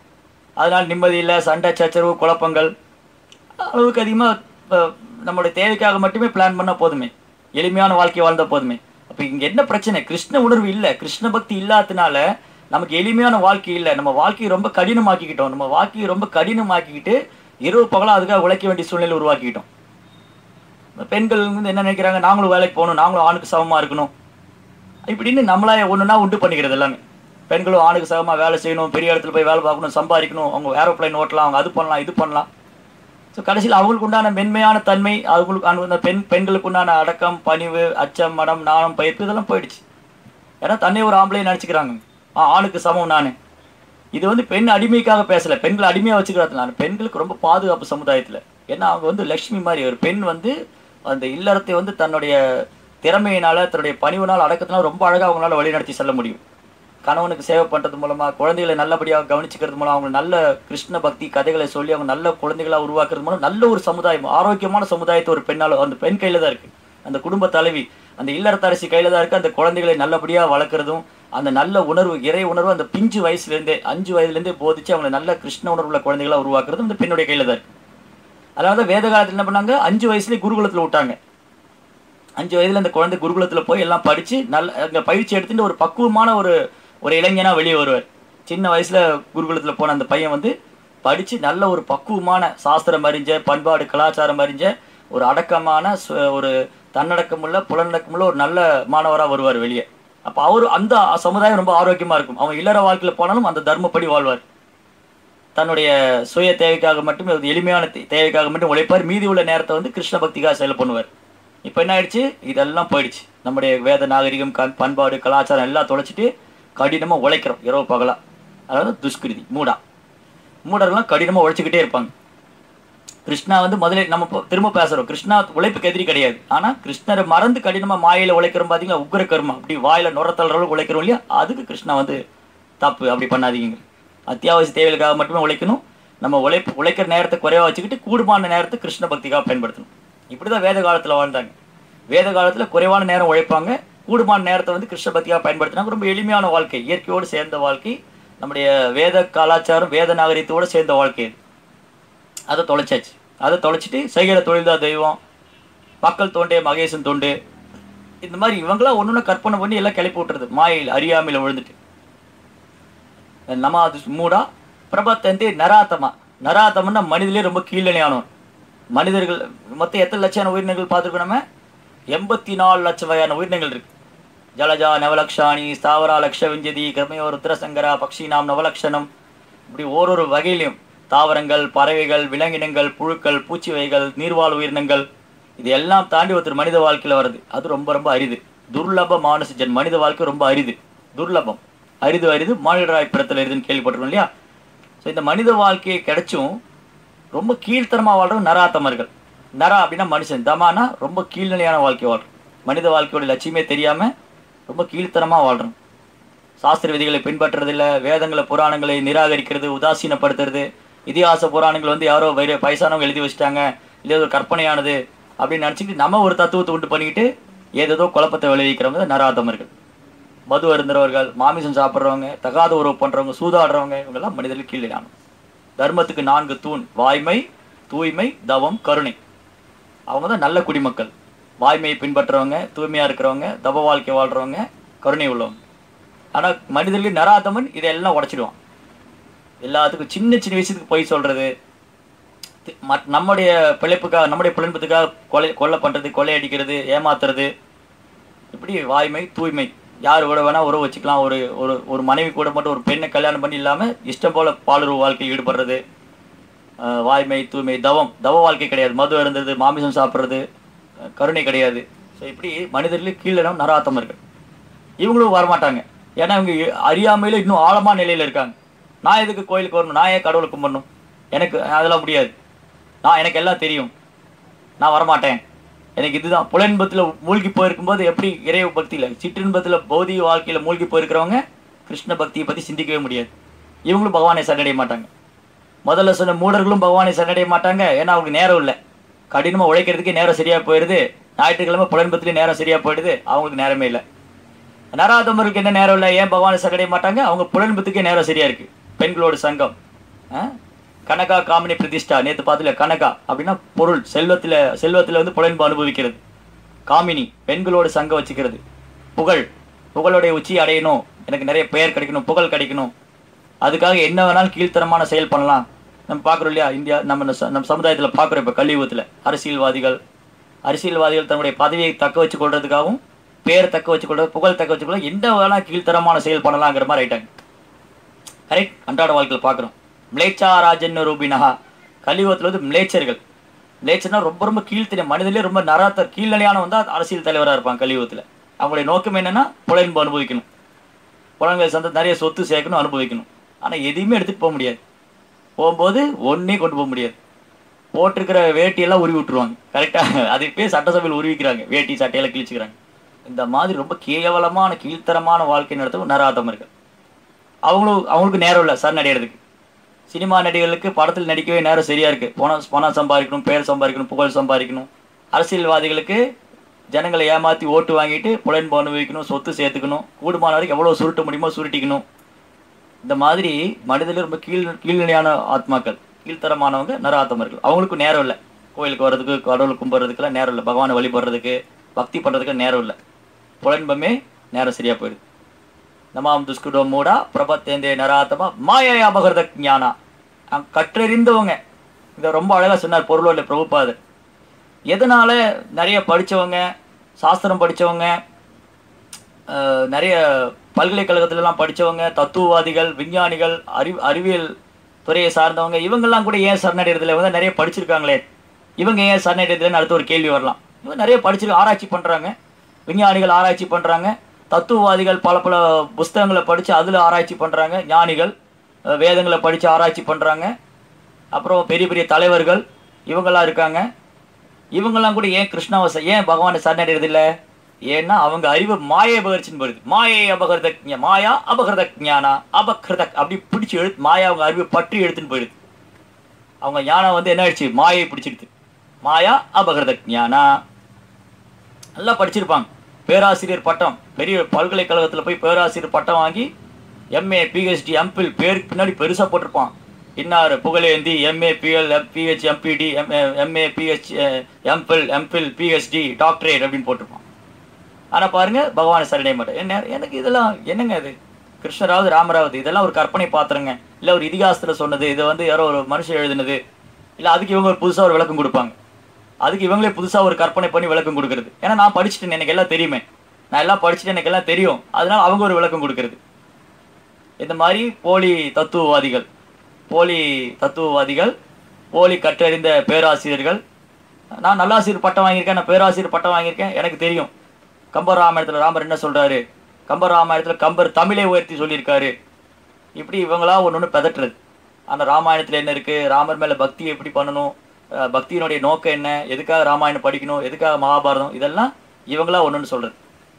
அதனால் நிம்மதி இல்லை, சண்டை சச்சரவு, குழப்பங்கள். அளவுக்கு அதிகமாக நம்மளுடைய தேவைக்காக மட்டுமே பிளான் பண்ணால் போதுமே, எளிமையான வாழ்க்கையை வாழ்ந்தால் போதுமே. அப்போ இங்கே என்ன பிரச்சனை? கிருஷ்ண உணர்வு இல்லை, கிருஷ்ண பக்தி இல்லாததுனால நமக்கு எளிமையான வாழ்க்கை இல்லை. நம்ம வாழ்க்கையை ரொம்ப கடினமாக்கிக்கிட்டோம். நம்ம வாழ்க்கையை ரொம்ப கடினமாக்கிக்கிட்டு இரவு பகலாக அதுக்காக உழைக்க வேண்டிய சூழ்நிலை உருவாக்கிக்கிட்டோம். பெண்கள் வந்து என்ன நினைக்கிறாங்க, நாங்களும் வேலைக்கு போகணும், நாங்களும் ஆணுக்கு சமமாக இருக்கணும் இப்படின்னு நம்மளா ஒன்றுனா உண்டு பண்ணிக்கிறது எல்லாமே. பெண்களும் ஆணுக்கு சமமாக வேலை செய்யணும், பெரிய இடத்துல போய் வேலை பார்க்கணும், சம்பாதிக்கணும், அவங்க ஏரோப்ளைன் ஓட்டலாம், அவங்க அது பண்ணலாம் இது பண்ணலாம். ஸோ கடைசியில் அவங்களுக்கு உண்டான மென்மையான தன்மை, அவங்களுக்கு அந்த பெண்களுக்கு உண்டான அடக்கம், பணிவு, அச்சம், மடம், நாணம், பயிர்ப்பு இதெல்லாம் போயிடுச்சு. ஏன்னா தன்னை ஒரு ஆம்பளையை நினச்சிக்கிறாங்க, ஆணுக்கு சமம் நான். இது வந்து பெண் அடிமைக்காக பேசலை, பெண்களை அடிமையாக வச்சுக்கிறது. நான் பெண்களுக்கு ரொம்ப பாதுகாப்பு சமுதாயத்தில். ஏன்னா அவங்க வந்து லக்ஷ்மி மாதிரி. ஒரு பெண் வந்து அந்த இல்லறத்தை வந்து தன்னுடைய திறமையினால், தன்னுடைய பணிவுனால், அடக்கத்தினால் ரொம்ப அழகாக அவங்களால வழிநடத்தி செல்ல முடியும். கணவனுக்கு சேவை பண்ணுறது மூலமாக, குழந்தைகளை நல்லபடியாக கவனிச்சுக்கிறது மூலம், அவங்க நல்ல கிருஷ்ண பக்தி கதைகளை சொல்லி அவங்க நல்ல குழந்தைகளாக உருவாக்குறது மூலம் நல்ல ஒரு சமுதாயம், ஆரோக்கியமான சமுதாயத்தை ஒரு பெண்ணால், அந்த பெண் கையில் தான் இருக்குது. அந்த குடும்ப தலைவி, அந்த இல்லறத்தரசி கையில் தான் இருக்குது. அந்த குழந்தைகளை நல்லபடியாக வளர்க்குறதும், அந்த நல்ல உணர்வு, இறை உணர்வு அந்த பிஞ்சு வயசுலேருந்தே 5 வயதுலேருந்தே போதிச்சு அவங்களை நல்ல கிருஷ்ண உணர்வுள்ள குழந்தைகளாக உருவாக்குறதும் இந்த பெண்ணுடைய கையில் தான் இருக்குது. அதனால தான் வேத காலத்தில் என்ன பண்ணாங்க, 5 வயசுலேயே குருகுலத்தில் விட்டாங்க. 5 வயதில் அந்த குழந்தை குருகுலத்தில் போய் எல்லாம் படித்து நல்ல அங்கே பயிற்சி எடுத்துட்டு ஒரு பக்குவமான ஒரு இளைஞனாக வெளியே வருவார். சின்ன வயசில் குருகுலத்தில் போன அந்த பையன் வந்து படித்து நல்ல ஒரு பக்குவமான சாஸ்திரம் அறிஞ்ச, பண்பாடு கலாச்சாரம் அறிஞ்ச, ஒரு அடக்கமான, ஒரு தன்னடக்கமுள்ள, புலனடக்கமுள்ள ஒரு நல்ல மாணவராக வருவார் வெளியே. அப்போ அவர் அந்த சமுதாயம் ரொம்ப ஆரோக்கியமாக இருக்கும். அவன் இல்லற வாழ்க்கையில் போனாலும் அந்த தர்மப்படி வாழ்வார். தன்னுடைய சுய தேவைக்காக மட்டும், எளிமையான தேவைக்காக மட்டும் உழைப்பார். மீதி உள்ள நேரத்தை வந்து கிருஷ்ண பக்திக்காக செயல் பண்ணுவார். இப்போ என்ன ஆயிடுச்சு, இதெல்லாம் போயிடுச்சு. நம்முடைய வேத நாகரிகம், பண்பாடு கலாச்சாரம் எல்லாம் தொலைச்சிட்டு கடினமாக உழைக்கிறோம் இரவு பகலாக. அதாவது துஷ்கிருதி, மூடர்கள்லாம் கடினமாக உழைச்சிக்கிட்டே இருப்பாங்க. கிருஷ்ணா வந்து முதல்ல நம்ம திரும்ப பேசுகிறோம், கிருஷ்ணா உழைப்புக்கு எதிரி கிடையாது. ஆனால் கிருஷ்ணரை மறந்து கடினமாக மாயையில் உழைக்கிறோம் பார்த்தீங்களா, உக்ர கர்மம், அப்படி வாயில் நுரத்தளவுக்கு உழைக்கிறோம் இல்லையா, அதுக்கு கிருஷ்ணா வந்து தப்பு, அப்படி பண்ணாதீங்க. அத்தியாவசிய தேவைகளுக்காக மட்டுமே உழைக்கணும். நம்ம உழைக்கிற நேரத்தை குறைவாக வச்சுக்கிட்டு கூடுமான நேரத்தை கிருஷ்ண பக்திக்காக பயன்படுத்தணும். இப்படி தான் வேத காலத்தில் வாழ்ந்தாங்க. வேத காலத்தில் குறைவான நேரம் உழைப்பாங்க, கூடுமான நேரத்தை வந்து கிருஷ்ண பக்தியாக பயன்படுத்தினாங்க. ரொம்ப எளிமையான வாழ்க்கை, இயற்கையோடு சேர்ந்த வாழ்க்கை, நம்முடைய வேத கலாச்சாரம், வேத நாகரிகத்தோடு சேர்ந்த வாழ்க்கை. அதை தொலைச்சாச்சு. அதை தொலைச்சிட்டு செய்கிற தொழில் தான் தெய்வம், மக்கள் தோண்டே மகேசன் தோண்டு, இந்த மாதிரி இவங்களாம் ஒன்று கற்பனை பண்ணி எல்லாம் கிளப்பி விட்டுறது, மாயில் அறியாமையில் விழுந்துட்டு. நமாது மூடா பிரபத்தந்தி நராத்தமா. நராத்தம்னா மனிதர்களே ரொம்ப கீழணியானவன். மனிதர்கள் மொத்தம் எத்தனை லட்சமான உயிரினங்கள் பார்த்துருக்கோம் நம்ம? 84 லட்சம் வகையான உயிரினங்கள் இருக்கு. ஜலஜா நவலக்ஷாணி, ஸ்தாவரா லக்ஷ விஞ்சதி, கிரமயோ ருத்ரசங்கரா, பக்ஷினாம் நவலக்ஷணம். இப்படி ஒரு வகையிலையும் தாவரங்கள், பறவைகள், விலங்கினங்கள், புழுக்கள், பூச்சி வகைகள், நீர்வாழ் உயிரினங்கள், இது எல்லாம் தாண்டி ஒருத்தர் மனித வாழ்க்கையில் வருது. அது ரொம்ப ரொம்ப அரிது. துர்லப மானுஷஜன், மனித வாழ்க்கை ரொம்ப அரிது, துர்லபம், அரிது மானிடராய் பிறத்தல் அரிதுன்னு கேள்விப்பட்டிருக்கோம் இல்லையா? ஸோ இந்த மனித வாழ்க்கையை கிடைச்சும் ரொம்ப கீழ்த்தரமாக வாழ்றவங்க நராத்தமர்கள். நரா அப்படின்னா மனுஷன், தமானா ரொம்ப கீழ்நிலையான வாழ்க்கை வாழ்றோம். மனித வாழ்க்கையோட லட்சியமே தெரியாமல் ரொம்ப கீழ்த்தரமாக வாழ்கிறோம். சாஸ்திர விதிகளை பின்பற்றுறதில்லை, வேதங்களை புராணங்களை நிராகரிக்கிறது, உதாசீனப்படுத்துறது. இதிகாச புராணங்கள் வந்து யாரோ வயசானவங்க எழுதி வச்சுட்டாங்க, இல்லை ஒரு கற்பனையானது அப்படின்னு நினச்சிக்கிட்டு நம்ம ஒரு தத்துவத்தை உண்டு பண்ணிக்கிட்டு ஏதேதோ குழப்பத்தை விளைவிக்கிறவங்க நராதமர்கள். மது அருந்துறவர்கள், மாமிசம் சாப்பிட்றவங்க, தகாத உறவு பண்ணுறவங்க, சூதாடுறவங்க, இவங்கெல்லாம் மனிதர்கள் கீழான. தர்மத்துக்கு 4 தூண்: வாய்மை, தூய்மை, தவம், கருணை. அவங்க தான் நல்ல குடிமக்கள். வாய்மையை பின்பற்றுறவங்க, தூய்மையாக இருக்கிறவங்க, தவ வாழ்க்கை வாழ்கிறவங்க, கருணை உள்ளவங்க. ஆனால் மனிதர்கள் நராதமன் இதெல்லாம் உடச்சிடுவான். எல்லாத்துக்கும் சின்ன சின்ன விஷயத்துக்கு பொய் சொல்கிறது, நம்முடைய பிழைப்புக்காக, நம்முடைய புலன்பத்துக்காக கொலை பண்ணுறது, கொலை அடிக்கிறது, ஏமாத்துறது. இப்படி வாய்மை, தூய்மை, யார் கூட வேணால் உறவு வச்சுக்கலாம். ஒரு ஒரு மனைவி கூட மட்டும் ஒரு பெண்ணை கல்யாணம் பண்ணி இல்லாமல் இஷ்டம் போல் பாலுறவு வாழ்க்கையில் ஈடுபடுறது. வாய்மை, தூய்மை, தவம், தவ வாழ்க்கை கிடையாது. மது அருந்தது, மாமிசம் சாப்பிட்றது, கருணை கிடையாது. ஸோ இப்படி மனிதர்களுக்கு கீழே நராத்தமர்கள். இவங்களும் வரமாட்டாங்க. ஏன்னா இவங்க அறியாமையில் இன்னும் ஆழமான நிலையில் இருக்காங்க. நான் எதுக்கு கோயிலுக்கு வரணும், நான் ஏன் கடவுளை கும்பிடணும், எனக்கு அதெல்லாம் முடியாது, எனக்கு எல்லாம் தெரியும், நான் வரமாட்டேன், எனக்கு இதுதான். புலன்பத்தில் மூழ்கி போயிருக்கும்போது எப்படி இறைவ பக்தியில், சிற்றின்பத்தில் பௌதிக வாழ்க்கையில் மூழ்கி போயிருக்கிறவங்க கிருஷ்ண பக்தியை பற்றி சிந்திக்கவே முடியாது. இவங்களும் பகவானை சரணடைய மாட்டாங்க. முதல்ல சொன்ன மூடர்களும் பகவானை சரணடைய மாட்டாங்க. ஏன்னா அவங்களுக்கு நேரம் இல்லை. கடினமாக உழைக்கிறதுக்கே நேரம் சரியாக போயிடுது. ஞாயிற்றுக்கிழமை புலன்பத்திலே நேரம் சரியாக போயிடுது. அவங்களுக்கு நேரமே இல்லை. நராதமருக்கு என்ன நேரம் இல்லை? ஏன் பகவானை சரணடைய மாட்டாங்க? அவங்க புலன்பத்துக்கே நேரம் சரியாக இருக்குது. பெண்களோட சங்கம், கனகா காமினி பிரதிஷ்டா, நேற்று பார்த்துல கனகா அப்படின்னா பொருள், செல்வத்தில் வந்து புலன்பு அனுபவிக்கிறது. காமினி பெண்களோட சங்கம் வச்சுக்கிறது. புகழுடைய உச்சி அடையணும், எனக்கு நிறைய பெயர் கிடைக்கணும், புகழ் கிடைக்கணும், அதுக்காக என்ன வேணாலும் கீழ்த்தரமான செயல் பண்ணலாம். நம்ம பார்க்குறோம் இல்லையா, இந்தியா நம்ம சமுதாயத்தில் பார்க்குறோம். இப்போ கலியுகத்தில் அரசியல்வாதிகள் தன்னுடைய பதவியை தக்க வச்சு கொள்றதுக்காகவும் பேரை தக்க வச்சு கொள்றது, புகழ் தக்க வச்சு கொள்றது, எந்த வேணா கீழ்த்தரமான செயல் பண்ணலாங்கிற மாதிரி ஆயிட்டாங்க. கரெக்ட். அன்றாட வாழ்க்கையில் பார்க்குறோம். மிளேச்சா ராஜன் ரூபினஹா, கலியுகத்தில் வந்து மிளேச்சர்னா ரொம்ப ரொம்ப கீழ்த்தனை, மனிதர்களே ரொம்ப கீழ்நிலையான வந்தால் அரசியல் தலைவராக இருப்பாங்க கலியுகத்தில். அவங்களுடைய நோக்கம் என்னென்னா புலன்பு அனுபவிக்கணும், புலன்களை சந்த நிறைய சொத்து சேர்க்கணும், அனுபவிக்கணும். ஆனால் எதையுமே எடுத்துகிட்டு போக முடியாது. போகும்போது ஒன்றே கொண்டு போக முடியாது. போட்டிருக்கிற வேட்டியெல்லாம் உருவி விட்டுருவாங்க. கரெக்டாக அதை போய் சட்டசபையில் உருவிக்கிறாங்க, வேட்டி சட்டையெல்லாம் கிழிச்சுக்கிறாங்க. இந்த மாதிரி ரொம்ப கேவலமான கீழ்த்தரமான வாழ்க்கை நடத்தும் நராதமர்கள். அவங்களுக்கு நேரம் இல்லை சார் நடிகிறதுக்கு. சினிமா நடிகர்களுக்கு படத்தில் நடிக்கவே நேரம் சரியாக இருக்குது. பணம் சம்பாதிக்கணும், பேர் சம்பாதிக்கணும், புகழ் சம்பாதிக்கணும். அரசியல்வாதிகளுக்கு ஜனங்களை ஏமாற்றி ஓட்டு வாங்கிட்டு புலன்பு அனுபவிக்கணும், சொத்து சேர்த்துக்கணும், கூடுமான வரைக்கும் எவ்வளோ சுருட்ட முடியுமோ சுருட்டிக்கணும். இந்த மாதிரி மனிதர்கள் ரொம்ப கீழ்நிலையான ஆத்மாக்கள், கீழ்த்தரமானவங்க நராத்தமர்கள். அவங்களுக்கும் நேரம் இல்லை. கோயிலுக்கு வர்றதுக்கு, கடவுளை கும்பிட்றதுக்கெல்லாம் நேரம் இல்லை. பகவானை வழிபடுறதுக்கு, பக்தி பண்ணுறதுக்கு நேரம் இல்லை. புலன்பமே நேரம் சரியாக போயிடுது. நமாம் துஷ்குடோ மூடா பிரபத்தேந்தே நராத்தமா மாயா அபகர்த ஞானா. கற்றறிந்தவங்க இதை ரொம்ப அழகாக சொன்னார் பொருளோட பிரபுபாதர். எதனால நிறைய படித்தவங்க, சாஸ்திரம் படித்தவங்க, நிறைய பல்கலைக்கழகத்திலலாம் படித்தவங்க, தத்துவவாதிகள், விஞ்ஞானிகள், அறிவியல் துறையை சார்ந்தவங்க, இவங்கெல்லாம் கூட ஏன் சரணடைறதில்லை? இவங்க நிறைய படிச்சிருக்காங்களே, இவங்க ஏன் சரணடைறதில்லைன்னு அடுத்த ஒரு கேள்வி வரலாம். இவங்க நிறைய படிச்சிருக்க, ஆராய்ச்சி பண்ணுறாங்க, விஞ்ஞானிகள் ஆராய்ச்சி பண்ணுறாங்க, தத்துவவாதிகள் பல பல புஸ்தகங்களை படித்து அதில் ஆராய்ச்சி பண்ணுறாங்க, ஞானிகள் வேதங்களை படித்து ஆராய்ச்சி பண்ணுறாங்க, அப்புறம் பெரிய பெரிய தலைவர்கள் இவங்கெல்லாம் இருக்காங்க. இவங்கெல்லாம் கூட ஏன் கிருஷ்ணாவை ஏன் பகவானை சரணடைறதில்லை? ஏன்னா அவங்க அறிவு மாயை அபகரிச்சுன்னு போயிடுது. மாயை அபகர்த மாயா அபகர்த ஞானா அபகிருதக் அப்படி பிடிச்சி மாயா அவங்க அறிவை பற்றி எடுத்துன்னு போயிடுது. அவங்க ஞானம் வந்து என்ன ஆயிடுச்சு? மாயை பிடிச்சிடுது. மாயா அபகர்த ஞானா. நல்லா படிச்சிருப்பாங்க, பேராசிரியர் பட்டம், பெரிய பல்கலைக்கழகத்தில் போய் பேராசிரியர் பட்டம் வாங்கி எம்ஏ பிஹெச்டி எம்பில் பேருக்கு பின்னாடி பெருசாக போட்டிருப்பான். இன்னார் Pugazhendhi MA BL PH MPD MA PH MPhil PhD doctorate அப்படின்னு போட்டிருப்பான். ஆனால் பாருங்கள், பகவானை சரணடைய மாட்டேன். எனக்கு இதெல்லாம் என்னங்க இது? கிருஷ்ணராவது ராமராவது இதெல்லாம் ஒரு கற்பனை பாத்திரங்க, இல்லை ஒரு இதிகாசத்தில் சொன்னது, இதை வந்து யாரோ ஒரு மனுஷன் எழுதுனது, இல்லை அதுக்கு இவங்க ஒரு புதுசாக ஒரு விளக்கம் கொடுப்பாங்க, அதுக்கு இவங்களே புதுசாக ஒரு கற்பனை பண்ணி விளக்கம் கொடுக்குறது. ஏன்னா நான் படிச்சுட்டேன், எனக்கு எல்லாம் தெரியுமே, நான் எல்லாம் படிச்சுட்டு எனக்கு எல்லாம் தெரியும், அதனால அவங்க ஒரு விளக்கம் கொடுக்கறது. இந்த மாதிரி போலி தத்துவவாதிகள், போலி கற்றறிந்த பேராசிரியர்கள். நான் நல்லாசிரியர் பட்டம் வாங்கியிருக்கேன், நான் பேராசிரியர் பட்டம் வாங்கியிருக்கேன், எனக்கு தெரியும். கம்பர் ராமாயணத்தில் ராமர் என்ன சொல்கிறாரு, கம்பர் ராமாயணத்தில் கம்பர் தமிழை உயர்த்தி சொல்லியிருக்காரு. இப்படி இவங்களா ஒன்று பெதட்டுறது. அந்த ராமாயணத்தில் என்ன இருக்குது, ராமர் மேலே பக்தி எப்படி பண்ணணும், பக்தியினுடைய நோக்கம் என்ன, எதுக்காக ராமாயணம் படிக்கணும், எதுக்காக மகாபாரதம், இதெல்லாம் இவங்களா ஒன்றுன்னு சொல்கிறது.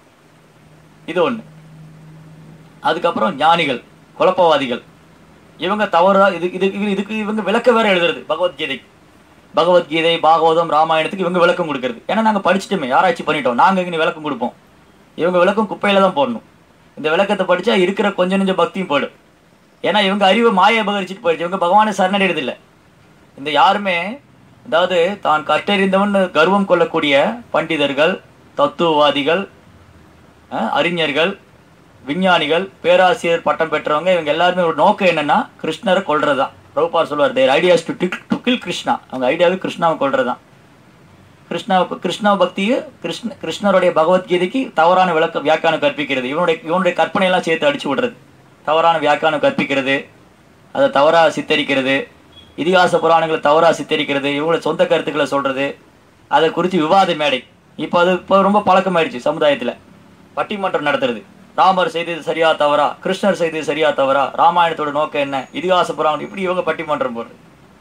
இது ஒன்று. அதுக்கப்புறம் ஞானிகள், குழப்பவாதிகள், இவங்க தவறா இதுக்கு இவங்க விளக்க வேற எழுதுறது. பகவத்கீதை, பாகவதம், ராமாயணத்துக்கு இவங்க விளக்கம் கொடுக்கறது. ஏன்னா நாங்கள் படிச்சுட்டோமே, ஆராய்ச்சி பண்ணிட்டோம், நாங்கள் இங்கே விளக்கம் கொடுப்போம். இவங்க விளக்கம் குப்பையில் தான் போடணும். இந்த விளக்கத்தை படித்தா இருக்கிற கொஞ்சம் நெஞ்சம் பக்தியும் போயிடும். ஏன்னா இவங்க அறிவை மாயை அபகரிச்சுட்டு போயிடுச்சு. இவங்க பகவானை சரணடைறதில்லை. இந்த யாருமே, அதாவது தான் கற்றறிந்தவன் கர்வம் கொள்ளக்கூடிய பண்டிதர்கள், தத்துவவாதிகள், அறிஞர்கள், விஞ்ஞானிகள், பேராசிரியர் பட்டம் பெற்றவங்க, இவங்க எல்லாருமே ஒரு நோக்கம் என்னன்னா கிருஷ்ணரை கொள்றது தான். பிரபுபார் சொல்வார், their ideas to kill Krishna. அவங்க ஐடியாவே கிருஷ்ணாவை கொள்றது தான். கிருஷ்ணா பக்தியை கிருஷ்ணருடைய பகவத்கீதைக்கு தவறான வியாக்கியானம் கற்பிக்கிறது. இவனுடைய கற்பனையெல்லாம் சேர்த்து அடிச்சு விடுறது, தவறான வியாக்கியானம் கற்பிக்கிறது, அதை தவறாக சித்தரிக்கிறது, இதிகாச புராணங்களை தவறாக சித்தரிக்கிறது, இவங்களோட சொந்த கருத்துக்களை சொல்கிறது, அதை குறித்து விவாத மேடை. இப்போ ரொம்ப பழக்கமாயிடுச்சு சமுதாயத்தில். பட்டிமன்றம் நடத்துறது, ராமர் செய்தது சரியா தவறா, கிருஷ்ணர் செய்தது சரியா தவறா, ராமாயணத்தோட நோக்கம் என்ன, இதிகாச புராணம், இப்படி இவங்க பட்டிமன்றம் போடுறது.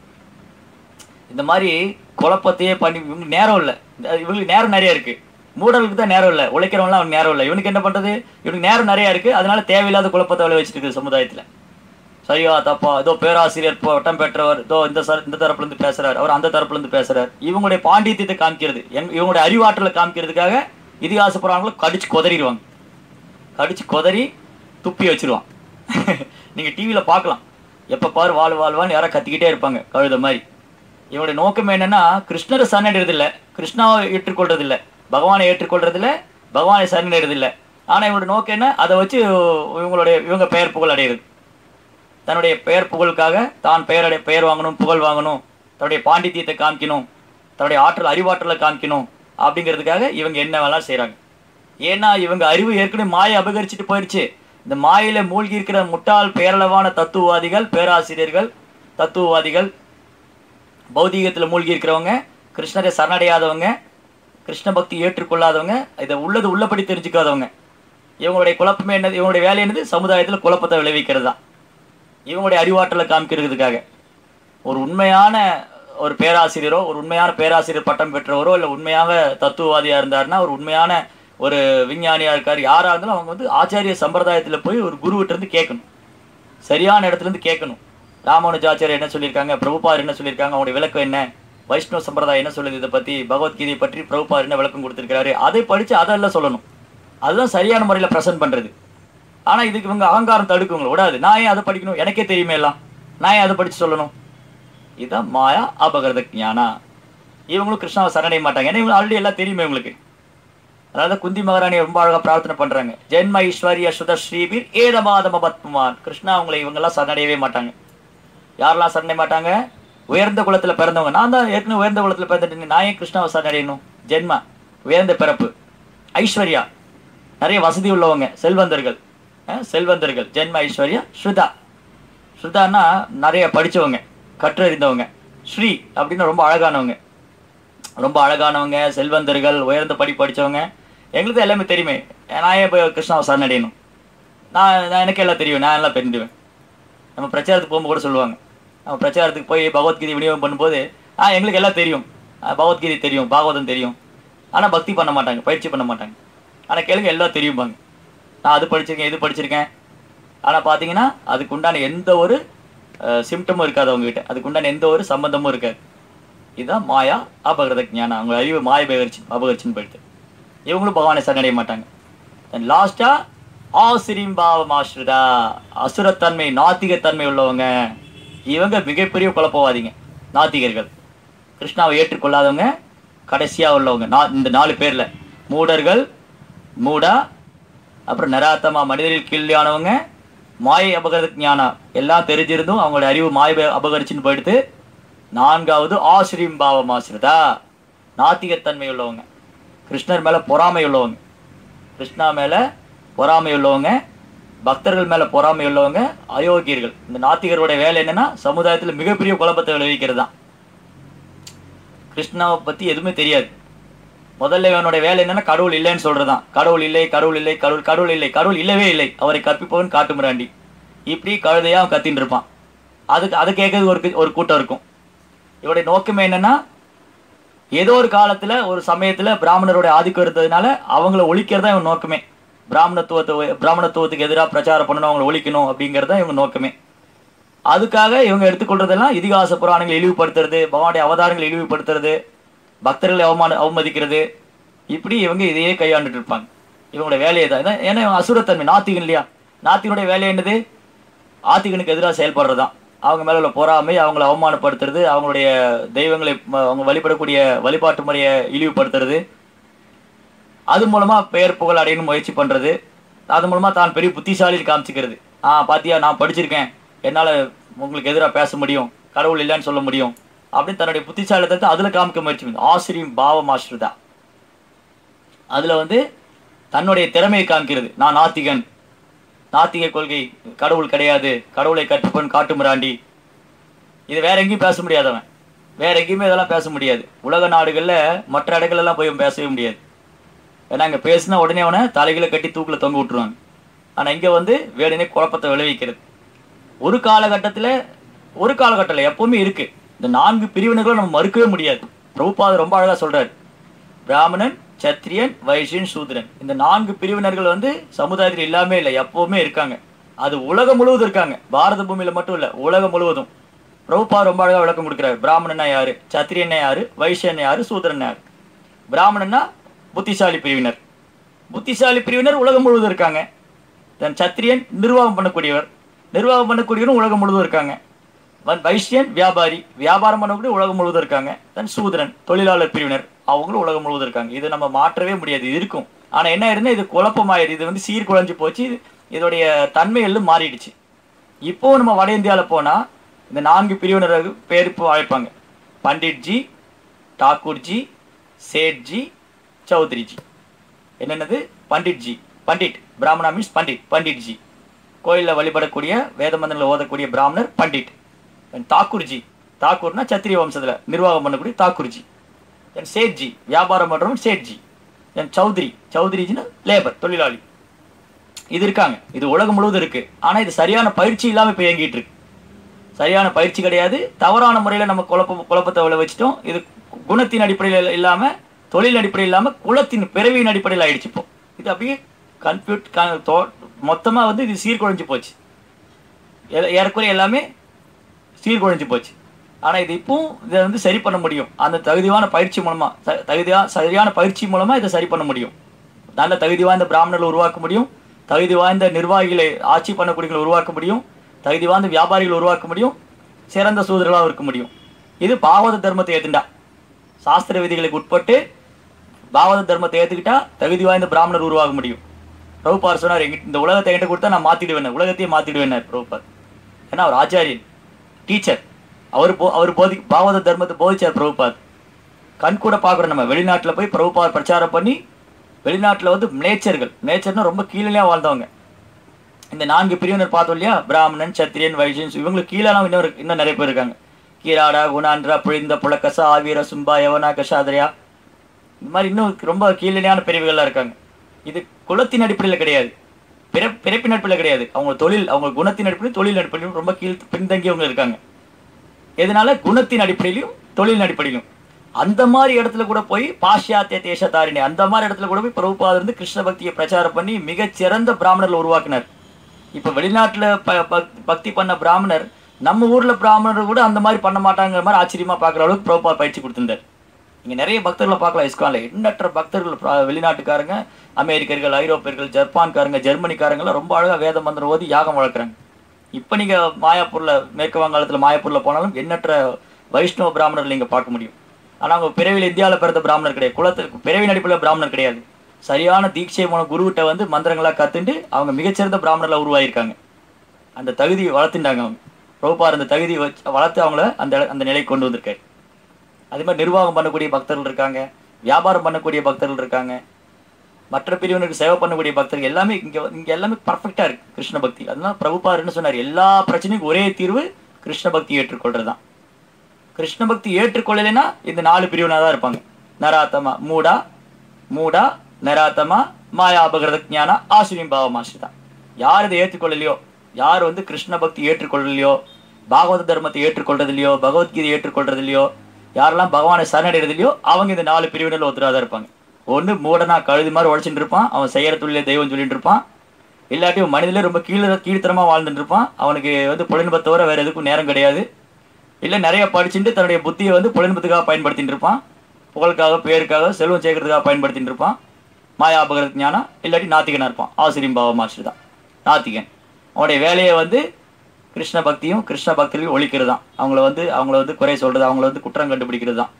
இந்த மாதிரி குழப்பத்தையே பண்ணி இவங்களுக்கு நேரம் இல்லை. இவங்களுக்கு நேரம் நிறைய இருக்குது, மூடர்களுக்கு தான் நேரம் இல்லை, உழைக்கிறவங்களாம் அவனுக்கு நேரம் இல்லை. இவனுக்கு என்ன பண்ணுறது, இவனுக்கு நேரம் நிறையா இருக்குது, அதனால தேவையில்லாத குழப்பத்தை விளை வச்சுட்டு இருக்குது சமுதாயத்தில். சரியா தப்பா, ஏதோ பேராசிரியர் பட்டம் பெற்றவர் ஏதோ இந்த தரப்புலேருந்து பேசுகிறார், அவர் அந்த தரப்புலேருந்து பேசுகிறார். இவங்களுடைய பாண்டியத்தை காமிக்கிறது, இவங்களுடைய அறிவாற்றலை காமிக்கிறதுக்காக இதிகாச புராணங்களை கடிச்சு கொதறிடுவாங்க, கடிச்சு கொதறி துப்பி வச்சிருவான். நீங்கள் டிவியில் பார்க்கலாம், எப்போ பாரு வாழ்வான்னு யாராவது கத்திக்கிட்டே இருப்பாங்க கழுத மாதிரி. இவனுடைய நோக்கம் என்னன்னா கிருஷ்ணரை சரணடைறதில்லை, கிருஷ்ணாவை ஏற்றுக்கொள்றதில்லை, பகவானை ஏற்றுக்கொள்றதில்லை, பகவானை சரணடைறதில்லை. ஆனால் இவனுடைய நோக்கம் என்ன, அதை வச்சு இவங்க பெயர் புகழ் அடைகிறது. தன்னுடைய பெயர் புகழுக்காக தான் பெயர் வாங்கணும், புகழ் வாங்கணும், தன்னுடைய பாண்டித்தியத்தை காமிக்கணும், தன்னுடைய அறிவாற்றலை காமிக்கணும் அப்படிங்கிறதுக்காக இவங்க என்ன வேணாலும் செய்கிறாங்க. ஏன்னா இவங்க அறிவு ஏற்கனவே மாயை அபகரிச்சுட்டு போயிடுச்சு. இந்த மாயில மூழ்கி இருக்கிற முட்டாள் பேரளவான தத்துவவாதிகள், பேராசிரியர்கள், தத்துவவாதிகள், பௌதீகத்தில் மூழ்கி இருக்கிறவங்க, கிருஷ்ணரை சரணடையாதவங்க, கிருஷ்ண பக்தி ஏற்றுக்கொள்ளாதவங்க, இதை உள்ளபடி தெரிஞ்சுக்காதவங்க, இவங்களுடைய குழப்பமே என்னது, இவங்களுடைய வேலை என்னது, சமுதாயத்தில் குழப்பத்தை விளைவிக்கிறது தான். இவங்களுடைய அறிவாற்றலை காமிக்கிறதுக்காக ஒரு உண்மையான ஒரு பேராசிரியரோ, ஒரு உண்மையான பேராசிரியர் பட்டம் பெற்றவரோ, இல்லை உண்மையாக தத்துவவாதியாக இருந்தாருன்னா, ஒரு உண்மையான ஒரு விஞ்ஞானியாக இருக்கார், யாராக இருந்தாலும் அவங்க வந்து ஆச்சாரிய சம்பிரதாயத்தில் போய் ஒரு குருவிட்டிருந்து கேட்கணும், சரியான இடத்துலேருந்து கேட்கணும். ராமானுஜாச்சாரியர் என்ன சொல்லியிருக்காங்க, பிரபுபார் என்ன சொல்லியிருக்காங்க, அவங்களுடைய விளக்கம் என்ன, வைஷ்ணவ சம்பிரதாயம் என்ன சொல்லுது, இதை பற்றி பகவத்கீதையை பற்றி பிரபுபார் என்ன விளக்கம் கொடுத்துருக்காரு, அதை படித்து அதெல்லாம் சொல்லணும். அதுதான் சரியான முறையில் ப்ரெசென்ட் பண்ணுறது. ஆனால் இதுக்கு இவங்க அகங்காரம் தடுக்குங்கள விடாது. நான் ஏன் அதை படிக்கணும், எனக்கே தெரியுமே எல்லாம், நான் ஏன் அதை படித்து சொல்லணும். இதுதான் மாயா அபகிருத ஞானா. இவங்களும் கிருஷ்ணாவை சரணடைய மாட்டாங்க, ஏன்னா இவங்க ஆல்ரெடி எல்லாம் தெரியுமே இவங்களுக்கு. அதாவது குந்தி மகாராணி ரொம்ப அழகாக பிரார்த்தனை பண்ணுறாங்க, ஜென்ம ஐஸ்வர்ய சுத ஸ்ரீபீர் ஏதமாதம பத்மான். கிருஷ்ணா அவங்களை இவங்கெல்லாம் சரணடையவே மாட்டாங்க. யாரெல்லாம் சரணடைய மாட்டாங்க, உயர்ந்த குலத்தில் பிறந்தவங்க. நான் தான் ஏற்கனவே உயர்ந்த குலத்தில் பிறந்துட்டு நான் ஏன் கிருஷ்ணாவை சரணடையணும். ஜென்ம உயர்ந்த பிறப்பு, ஐஸ்வர்யா நிறைய வசதி உள்ளவங்க, செல்வந்தர்கள், ஜென்ம ஐஸ்வர்யா ஸ்ருதா. ஸ்ருதான்னா நிறைய படித்தவங்க, கற்றறிந்தவங்க. ஸ்ரீ அப்படின்னா ரொம்ப அழகானவங்க, செல்வந்தர்கள், உயர்ந்த படித்தவங்க. எங்களுக்கு எல்லாமே தெரியுமே, நான் ஏன் போய் கிருஷ்ணாவை சரணடையணும். நான் எனக்கு எல்லாம் தெரியும், நான் எல்லாம் தெரிஞ்சுவேன். நம்ம பிரச்சாரத்துக்கு போகும்போது கூட சொல்லுவாங்க, நம்ம பிரச்சாரத்துக்கு போய் பகவத்கீதை விநியோகம் பண்ணும்போது எங்களுக்கு எல்லாம் தெரியும், பகவத்கீதை தெரியும், பாகவதம் தெரியும், ஆனால் பக்தி பண்ண மாட்டாங்க, பயிற்சி பண்ண மாட்டாங்க. ஆனால் கேளுங்க எல்லாம் தெரியும்பாங்க, நான் அது படிச்சிருக்கேன், இது படிச்சிருக்கேன். ஆனால் பார்த்தீங்கன்னா அதுக்கு உண்டான எந்த ஒரு சிம்டமும் இருக்காது அவங்ககிட்ட, அதுக்கு உண்டான எந்த ஒரு சம்பந்தமும் இருக்காது. இதுதான் மாயா அபகிருத ஞானம். அவங்க அறிவு மாய அபகரிச்சுன்னு போயிடுது. இவங்களும் பகவானை சரணடைய மாட்டாங்க. அண்ட் லாஸ்ட்டாக ஆசிரிம்பாவம் ஆஸ்ருதா, அசுரத்தன்மை, நாத்திகத்தன்மை உள்ளவங்க. இவங்க மிகப்பெரிய குழப்பவாதிங்க, நாத்திகர்கள், கிருஷ்ணாவை ஏற்றுக்கொள்ளாதவங்க, கடைசியாக உள்ளவங்க. இந்த 4 பேரில் மூடர்கள், மூடா, அப்புறம் நராத்தமா, மனிதரில் கீழானவங்க, மாயை அபகிருத ஞானம் எல்லாம் தெரிஞ்சிருந்தும் அவங்களுடைய அறிவு மாய அபகரிச்சுன்னு போயிடுது. 4வது ஆசிரிம்பாவம் ஆஸ்ருதா, நாத்திகத்தன்மை உள்ளவங்க, கிருஷ்ணர் மேலே பொறாமை உள்ளவங்க, கிருஷ்ணா மேலே பொறாமை உள்ளவங்க, பக்தர்கள் மேலே பொறாமை உள்ளவங்க, அயோக்கியர்கள். இந்த நாத்திகருடைய வேலை என்னன்னா சமுதாயத்தில் மிகப்பெரிய குழப்பத்தை விளைவிக்கிறது தான். கிருஷ்ணாவை பற்றி எதுவுமே தெரியாது. முதல்ல இவனுடைய வேலை என்னன்னா கடவுள் இல்லைன்னு சொல்கிறது தான். கடவுள் இல்லை, கடவுள் இல்லை, கடவுள் இல்லை, கடவுள் இல்லவே இல்லை, அவரை கற்பிப்பவன் காட்டுமிராண்டி, இப்படி கழுதையாக அவன் கத்தின்னு இருப்பான். அதை கேட்கறது ஒரு கூட்டம் இருக்கும். இவருடைய நோக்கமே என்னன்னா, ஏதோ ஒரு காலத்தில் ஒரு சமயத்தில் பிராமணருடைய ஆதிக்கம் இருந்ததுனால அவங்கள ஒழிக்கிறதா இவன் நோக்கமே. பிராமணத்துவத்துக்கு எதிராக பிரச்சாரம் பண்ணணும், அவங்களை ஒழிக்கணும் அப்படிங்கிறது தான் இவங்க நோக்கமே. அதுக்காக இவங்க எடுத்துக்கொள்றதெல்லாம் இதிகாச புராணங்களை இழிவுபடுத்துறது, பகவானுடைய அவதாரங்களை இழிவுபடுத்துறது, பக்தர்களை அவமதிக்கிறது, இப்படி இவங்க இதையே கையாண்டுட்டு இருப்பாங்க. இவங்களுடைய வேலையை தான். ஏன்னா இவங்க அசுரத்தன்மை, நாத்திகன் இல்லையா. நாத்திகனுடைய வேலை என்னது, ஆத்திகனுக்கு எதிராக செயல்படுறது தான். அவங்க மேலே உள்ள பொறாமை, அவங்கள அவமானப்படுத்துறது, அவங்களுடைய தெய்வங்களை, அவங்க வழிபடக்கூடிய வழிபாட்டு முறையை இழிவுபடுத்துறது, அது மூலமாக பெயர் புகழ் அடையணும் முயற்சி பண்ணுறது, அது மூலமாக தான் பெரிய புத்திசாலின்னு காமிச்சிக்கிறது. பாத்தியா நான் படிச்சிருக்கேன், என்னால் உங்களுக்கு எதிராக பேச முடியும், கடவுள் இல்லைன்னு சொல்ல முடியும் அப்படின்னு தன்னுடைய புத்திசாலித்தத்தை அதில் காமிக்க முயற்சி பண்ணுது. ஆசிரியம் பாவம் ஆஸ்ருதா, அதில் வந்து தன்னுடைய திறமையை காமிக்கிறது. நான் நாத்திகன், நாத்திக கொள்கை, கடவுள் கிடையாது, கடவுளை கற்றுப்பன் காட்டுமிராண்டி. இது வேற எங்கேயும் பேச முடியாதவன், வேற எங்கேயுமே இதெல்லாம் பேச முடியாது. உலக நாடுகளில் மற்ற இடங்கள்லாம் போய் பேசவே முடியாது. ஏன்னா இங்கே பேசினா உடனே அவனை தலைகளை கட்டி தூக்கில் தொங்க விட்டுருவாங்க. ஆனால் இங்கே வந்து வேடனே குழப்பத்தை விளைவிக்கிறது. ஒரு காலகட்டத்தில் எப்பவுமே இருக்குது. இந்த 4 பிரிவினர்களும் நம்ம மறுக்கவே முடியாது. பிரபுபாதர் ரொம்ப அழகாக சொல்கிறார், பிராமணன், சத்திரியன், வைசியன், சூத்ரன், இந்த 4 பிரிவினர்கள் வந்து சமுதாயத்தில் இல்லாமல் இல்லை, எப்போவுமே இருக்காங்க. அது உலகம் முழுவதும் இருக்காங்க, பாரத பூமியில் மட்டும் இல்லை, உலகம் முழுவதும். பிரபுபாதர் ரொம்ப அழகாக விளக்கம் கொடுக்குறாரு. பிராமணனா யாரு, சத்திரியன்னா யாரு, வைசியன் யாரு, சூத்ரன் யாரு. பிராமணன்னா புத்திசாலி பிரிவினர் உலகம் முழுவதும் இருக்காங்க. தென் சத்திரியன் நிர்வாகம் பண்ணக்கூடியவரும் உலகம் முழுவதும் இருக்காங்க. வைசியன் வியாபாரம் பண்ணக்கூடிய உலகம் முழுவதும் இருக்காங்க. தென் சூத்ரன் தொழிலாளர் பிரிவினர், அவங்களும் உலகம் முழுவதும் இருக்காங்க. இதை நம்ம மாற்றவே முடியாது, இது இருக்கும். ஆனால் என்ன ஆயிருந்தா இது குழப்பமாயிடுது, இது வந்து சீர்குலைஞ்சு போச்சு, இதோடைய தன்மை எல்லாம் மாறிடுச்சு. இப்போ நம்ம வட இந்தியாவில் போனால் இந்த 4 பிரிவினர் பேர் இப்போ அழைப்பாங்க. பண்டிட்ஜி, டாக்கூர்ஜி, சேட்ஜி, சௌத்ரிஜி. என்னென்னது? பண்டிட்ஜி, பண்டிட், பிராமணா மீன்ஸ் பண்டிட், பண்டிட்ஜி கோயிலில் வழிபடக்கூடிய வேத மந்திரங்களை ஓதக்கூடிய பிராமணர் பண்டிட். தாக்கூர்ஜி, தாக்கூர்னா சத்திரிய வம்சத்தில் நிர்வாகம் பண்ணக்கூடிய தாக்கூர்ஜி. தென் சேட்ஜி, வியாபாரம் பண்ணுறவங்க சேட்ஜி. தென் சௌத்ரி, சௌத்ரிஜின்னு லேபர், தொழிலாளி. இது இருக்காங்க, இது உலகம் முழுவதும் இருக்குது. ஆனால் இது சரியான பயிற்சி இல்லாமல் இப்போ இயங்கிட்டு இருக்கு. சரியான பயிற்சி கிடையாது, தவறான முறையில் நம்ம குழப்பத்தை விளைவிச்சிட்டோம். இது குணத்தின் அடிப்படையில் இல்லாமல், தொழில் அடிப்படையில் இல்லாமல், குலத்தின் பிறவியின் அடிப்படையில் ஆயிடுச்சு. இப்போ இது அப்படியே மொத்தமாக வந்து இது சீர்குலைஞ்சு போச்சு. ஏறக்குறைய எல்லாமே சீர்குலைஞ்சு போச்சு. ஆனால் இது இப்பவும் இதை வந்து சரி பண்ண முடியும். அந்த தகுதியான பயிற்சி மூலமாக, சரியான பயிற்சி மூலமாக இதை சரி பண்ண முடியும். நல்ல தகுதி வாய்ந்த பிராமணர்களை உருவாக்க முடியும், தகுதி வாய்ந்த நிர்வாகிகளை, ஆட்சி பண்ணக்கூடியவங்களை உருவாக்க முடியும், தகுதி வாய்ந்த வியாபாரிகளை உருவாக்க முடியும், சிறந்த சூதர்களாக இருக்க முடியும். இது பாகவத தர்மத்தை ஏற்றுண்டா, சாஸ்திர விதிகளுக்கு உட்பட்டு பாகவத தர்மத்தை ஏற்றுக்கிட்டா தகுதி வாய்ந்த பிராமணர் உருவாக முடியும். பிரபுபார் சொன்னார், இந்த உலகத்தை என்கிட்ட கொடுத்தா நான் மாற்றிடுவேன், உலகத்தையே மாற்றிடுவேன் பிரபுபார். ஏன்னா அவர் ஆச்சாரியன், டீச்சர். அவர் பாகவத தர்மத்தை போதிச்சார் பிரபுபாத். கண் கூட பார்க்குறோம். நம்ம வெளிநாட்டில் போய் பிரபுபாத் பிரச்சாரம் பண்ணி, வெளிநாட்டில் வந்து நேச்சர்னா ரொம்ப கீழேயாக வாழ்ந்தவங்க. இந்த 4 பிரிவினர் பார்த்தோம் இல்லையா, பிராமணன், சத்திரியன், வைசியன், இவங்களுக்கு கீழெல்லாம் இன்னும் நிறைய பேர் இருக்காங்க. கீராடா, குணாந்திரா, புழிந்த, புலக்கசா, ஆவீர, சும்பா, யவனா, கஷாதிரியா, இந்த மாதிரி இன்னும் ரொம்ப கீழேயான பிரிவுகள்லாம் இருக்காங்க. இது குலத்தின் அடிப்படையில் கிடையாது, பிறப்பின் அடிப்படையில் கிடையாது. அவங்க குணத்தின் அடிப்படையில், தொழில் அடிப்படையிலும் ரொம்ப பின்தங்கியவங்க இருக்காங்க. எதனால? குணத்தின் அடிப்படையிலும் தொழிலின் அடிப்படையிலும். அந்த மாதிரி இடத்துல கூட போய் பாஷ்யாத்திய தேசதாரிணி, அந்த மாதிரி இடத்துல கூட போய் பிரபுபாதர் வந்து கிருஷ்ண பக்தியை பிரச்சாரம் பண்ணி மிகச்சிறந்த பிராமணர்கள் உருவாக்கினார். இப்போ வெளிநாட்டில் பக்தி பண்ண பிராமணர் நம்ம ஊரில் பிராமணர் கூட அந்த மாதிரி பண்ண மாட்டாங்கிற மாதிரி ஆச்சரியமாக பார்க்குற அளவுக்கு பிரபுபாதர் பயிற்சி கொடுத்துருந்தார். இங்கே நிறைய பக்தர்களை பார்க்கலாம் இஸ்கானில், எண்ணற்ற பக்தர்கள், வெளிநாட்டுக்காரங்க, அமெரிக்கர்கள், ஐரோப்பியர்கள், ஜப்பான்காரங்க, ஜெர்மனிக்காரங்களாம் ரொம்ப அழகாக வேத மந்திரம் ஓதி யாகம் வளர்க்குறாங்க. இப்போ நீங்கள் மாயாப்பூரில், மேற்கு வங்காளத்தில் மாயாப்பூரில் போனாலும் எண்ணற்ற வைஷ்ணவ பிராமணர்கள் நீங்கள் பார்க்க முடியும். ஆனால் அவங்க பிறவியில் இந்தியாவில் பிறந்த பிராமணர் கிடையாது, குலத்துக்கு பிறவின் அடிப்படையில் பிராமணர் கிடையாது. சரியான தீட்சை மூலம் குருவிட்ட வந்து மந்திரங்களாக கற்றுண்டு அவங்க மிகச்சிறந்த பிராமணர்களாக உருவாகியிருக்காங்க. அந்த தகுதியை வளர்த்துட்டாங்க அவங்க. பிரபுபாதர் அந்த தகுதியை வளர்த்து அவங்கள அந்த நிலைக்கு கொண்டு வந்திருக்காரு. அதே மாதிரி நிர்வாகம் பண்ணக்கூடிய பக்தர்கள் இருக்காங்க, வியாபாரம் பண்ணக்கூடிய பக்தர்கள் இருக்காங்க, மற்ற பிரிவினருக்கு சேவை பண்ணக்கூடிய பக்தர்கள் எல்லாமே இங்கே எல்லாமே பர்ஃபெக்டாக இருக்குது கிருஷ்ண பக்தி. அதனால பிரபுபாதர் என்ன சொன்னார், எல்லா பிரச்சனைக்கும் ஒரே தீர்வு கிருஷ்ண பக்தி ஏற்றுக்கொள்கிறது தான். கிருஷ்ண பக்தி ஏற்றுக்கொள்ளலைன்னா இந்த 4 பிரிவினாக தான் இருப்பாங்க. நராத்தமா, மூடா, நராத்தமா, மாயா, அபகிருத ஞான, ஆசிரியம், பாவமாசி தான். யார் இதை ஏற்றுக்கொள்ளலையோ, யார் வந்து கிருஷ்ண பக்தி ஏற்றுக்கொள்ளலையோ, பாகவத தர்மத்தை ஏற்றுக்கொள்றது இல்லையோ, பகவத்கீதை ஏற்றுக்கொள்றது இல்லையோ, யாரெல்லாம் பகவானை சரணடைறது இல்லையோ, அவங்க இந்த 4 பிரிவினரில் ஒருத்தராக தான் இருப்பாங்க. ஒன்று மூடனா கழுது மாதிரி உழைச்சிட்டு இருப்பான், அவன் செய்கிற தொழிலே தெய்வம் சொல்லிட்டு இருப்பான். இல்லாட்டி மனிதனே ரொம்ப கீழ்த்தரமாக வாழ்ந்துட்டு இருப்பான், அவனுக்கு வந்து புலன்பத்தை தவிர வேறு எதுக்கும் நேரம் கிடையாது. இல்லை நிறைய படிச்சுட்டு தன்னுடைய புத்தியை வந்து புலன்பத்துக்காக பயன்படுத்திட்டு இருப்பான், புகழுக்காக, பேருக்காக, செல்வம் சேர்க்கறதுக்காக பயன்படுத்திட்டு இருப்பான். மாயா, அபகிருத ஞானம், இல்லாட்டி நாத்திகனாக இருப்பான். ஆசிரியம், பாவமாசி தான் நாத்திகன். அவனுடைய வேலையை வந்து கிருஷ்ண பக்தியும் கிருஷ்ண பக்தியும் ஒழிக்கிறது தான். அவங்கள வந்து குறை சொல்கிறது, அவங்கள வந்து குற்றம் கண்டுபிடிக்கிறது தான்.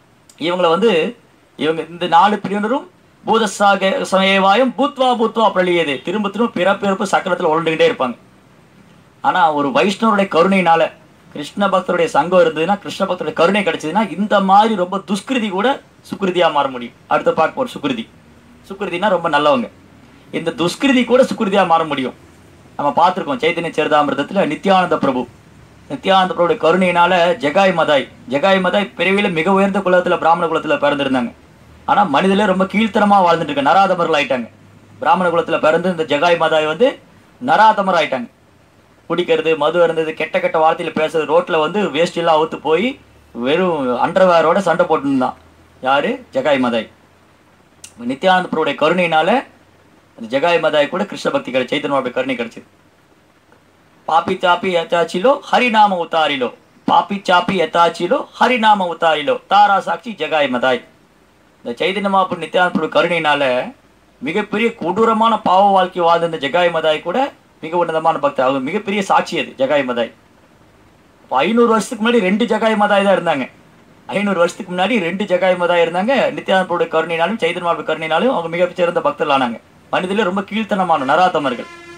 இவங்க இந்த 4 பிரிவினரும் பூதசாக சமயவாயம் பூத்வா பிரளியது, திரும்ப பிறப்பு சக்கரத்தில் உருண்டுகிட்டே இருப்பாங்க. ஆனால் ஒரு வைஷ்ணவருடைய கருணையினால, கிருஷ்ண பக்தருடைய சங்கம் இருந்ததுன்னா, கிருஷ்ண பக்தருடைய கருணை கிடைச்சதுன்னா, இந்த மாதிரி ரொம்ப துஷ்கிருதி கூட சுக்கிருதியாக மாற முடியும். அடுத்த பார்க்க போகிற சுக்கிருதினா ரொம்ப நல்லவங்க. இந்த துஷ்கிருதி கூட சுக்கிருதியாக மாற முடியும். நம்ம பார்த்துருக்கோம் சைத்தன்ய சரிதாமிர்தத்தில் நித்யானந்த பிரபுடைய கருணையினால ஜகாய் மதாய் பிறவியில் மிக உயர்ந்த குலத்தில், பிராமண குலத்தில் பிறந்திருந்தாங்க. ஆனால் மனிதர்களே ரொம்ப கீழ்த்தரமாக வாழ்ந்துட்டு இருக்க நராதமர்கள் ஆயிட்டாங்க. பிராமண குலத்தில் பிறந்து இந்த ஜகாய் மதாய் வந்து நராதமர் ஆயிட்டாங்க. குடிக்கிறது, மது இருந்தது, கெட்ட வார்த்தையில் பேசுறது, ரோட்டில் வந்து வேஸ்டெல்லாம் அவுத்து போய் வெறும் அண்டர்வேரோட சண்டை போட்டுருந்தான். யார்? ஜகாய் மதாய். நித்யானந்த பிரபுடைய கருணையினால அந்த ஜகாய் மதாய் கூட கிருஷ்ண பக்தி கிடைச்சி, சைத்தன்ய கருணை கிடைச்சிது. பாப்பி சாப்பி எத்தாச்சிலோ ஹரிநாம உத்தாரிலோ, பாப்பி சாப்பி எத்தாச்சிலோ ஹரிநாம உத்தாரிலோ, தாரா சாட்சி ஜகாய் மதாய். இந்த சைதன்ய மகாபிரபு நித்யானந்த பிரபு கருணையினால மிகப்பெரிய கொடூரமான பாவ வாழ்க்கை வாழ்ந்த இந்த ஜகாய் மதாய் கூட மிக உன்னதமான பக்தர். அவங்க மிகப்பெரிய சாட்சி அது ஜகாய் மதாய். இப்போ 500 வருஷத்துக்கு முன்னாடி 2 ஜகாய் மதாய் தான் இருந்தாங்க. 500 வருஷத்துக்கு முன்னாடி 2 ஜகாய் மதாய் இருந்தாங்க. நித்யானந்த பிரபுடைய கருணையினாலும் சைதன்ய மகாபிரபு கருணையினாலும் அவங்க மிகச்சிறந்த பக்தர்கள் ஆனாங்க. மனிதர்களே ரொம்ப கீழ்த்தனமான நராதமர்கள்.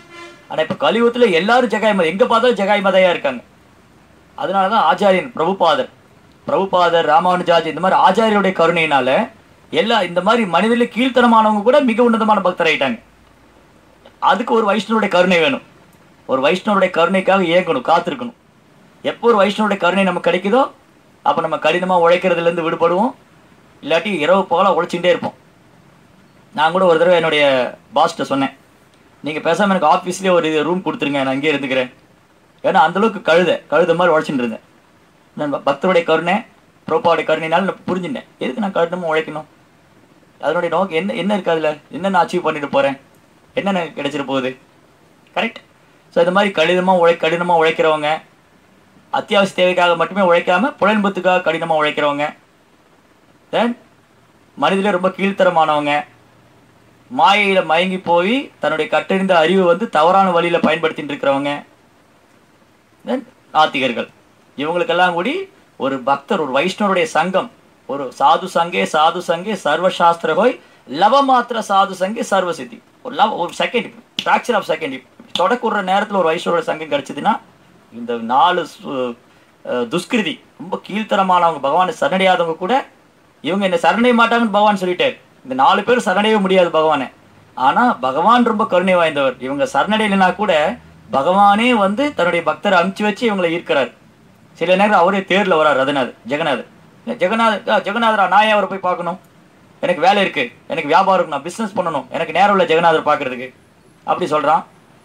ஆனா இப்ப கலியுகத்துல எல்லாரும் ஜெகாய் மத, எங்க பார்த்தாலும் ஜெகாய் மதையா இருக்காங்க. அதனாலதான் ஆச்சாரியன் பிரபுபாதர் ராமானுஜாச்சி இந்த மாதிரி ஆச்சாரியுடைய கருணையினால எல்லா இந்த மாதிரி மனிதர்ல கீழ்த்தனமானவங்க கூட மிக உன்னதமான பக்தர் ஆயிட்டாங்க. அதுக்கு ஒரு வைஷ்ணவருடைய கருணை வேணும். ஒரு வைஷ்ணவருடைய கருணைக்காக ஏங்கணும், காத்திருக்கணும். எப்போ ஒரு வைஷ்ணவருடைய கருணை நமக்கு கிடைக்குதோ அப்போ நம்ம கடினமாக உழைக்கிறதுலேருந்து விடுபடுவோம். இல்லாட்டி இரவு பகலாக உழைச்சிக்கிட்டே இருப்போம். நான் கூட ஒரு தடவை என்னுடைய பாஸ்ட்டை சொன்னேன், நீங்கள் பேசாமல் எனக்கு ஆஃபீஸ்லேயே ஒரு ரூம் கொடுத்துருங்க, நான் இங்கே இருந்துக்கிறேன். ஏன்னா அந்தளவுக்கு கழுத மாதிரி உழைச்சிட்டு இருந்தேன். நான் பக்தருடைய கருணை, பிரபுபாவுடைய கருணைனால நான் புரிஞ்சுட்டேன் எதுக்கு நான் கடினமாக உழைக்கணும். அதனுடைய நோக்கம் என்ன இருக்குது, அதில் என்ன நான் அச்சீவ் பண்ணிட்டு போகிறேன், என்னென்ன கிடைச்சிட்டு போகுது. கரெக்ட். ஸோ இந்த மாதிரி கடினமாக உழைக்கிறவங்க, அத்தியாவசிய தேவைக்காக மட்டுமே உழைக்காம புலன்பத்துக்காக கடினமாக உழைக்கிறவங்க, தென் மனிதர்களே ரொம்ப கீழ்த்தரமானவங்க, மாயையில் மயங்கி போய் தன்னுடைய கட்டறிந்த அறிவை வந்து தவறான வழியில் பயன்படுத்திட்டு இருக்கிறவங்க, தென் நாத்திகர்கள். இவங்களுக்கெல்லாம் கூடி ஒரு பக்தர், ஒரு வைஷ்ணவருடைய சங்கம், ஒரு சாது சங்கே சர்வசாஸ்திர ஹோய் லவமாத்திர சாது சங்கே சர்வசித்தி. ஒரு செகண்ட், ஃப்ராக்சர் ஆஃப் செகண்ட் தொடக்குற நேரத்தில் ஒரு வைஷ்ணவருடைய சங்கம் கிடைச்சதுன்னா இந்த 4 துஷ்கிருதி ரொம்ப கீழ்த்தரமானவங்க, பகவானை சரணடையாதவங்க கூட, இவங்க என்ன சரணடைய மாட்டாங்கன்னு பகவான் சொல்லிட்டார். இந்த 4 பேர் சரணடைய முடியாது பகவானை. ஆனால் பகவான் ரொம்ப கருணை வாய்ந்தவர். இவங்க சரணடையிலனா கூட பகவானே வந்து தன்னுடைய பக்தரை அனுப்பிச்சு வச்சு இவங்களை ஈர்க்கிறார். சில நேரம் அவரே தேரில் வரார். ஜெகநாதரா, நான் ஏன் அவரை போய் பார்க்கணும், எனக்கு வேலை இருக்குது, எனக்கு வியாபாரம் இருக்கு, நான் பிஸ்னஸ் பண்ணணும், எனக்கு நேரம் இல்லை ஜெகநாதர் பார்க்குறதுக்கு அப்படி சொல்கிறான்.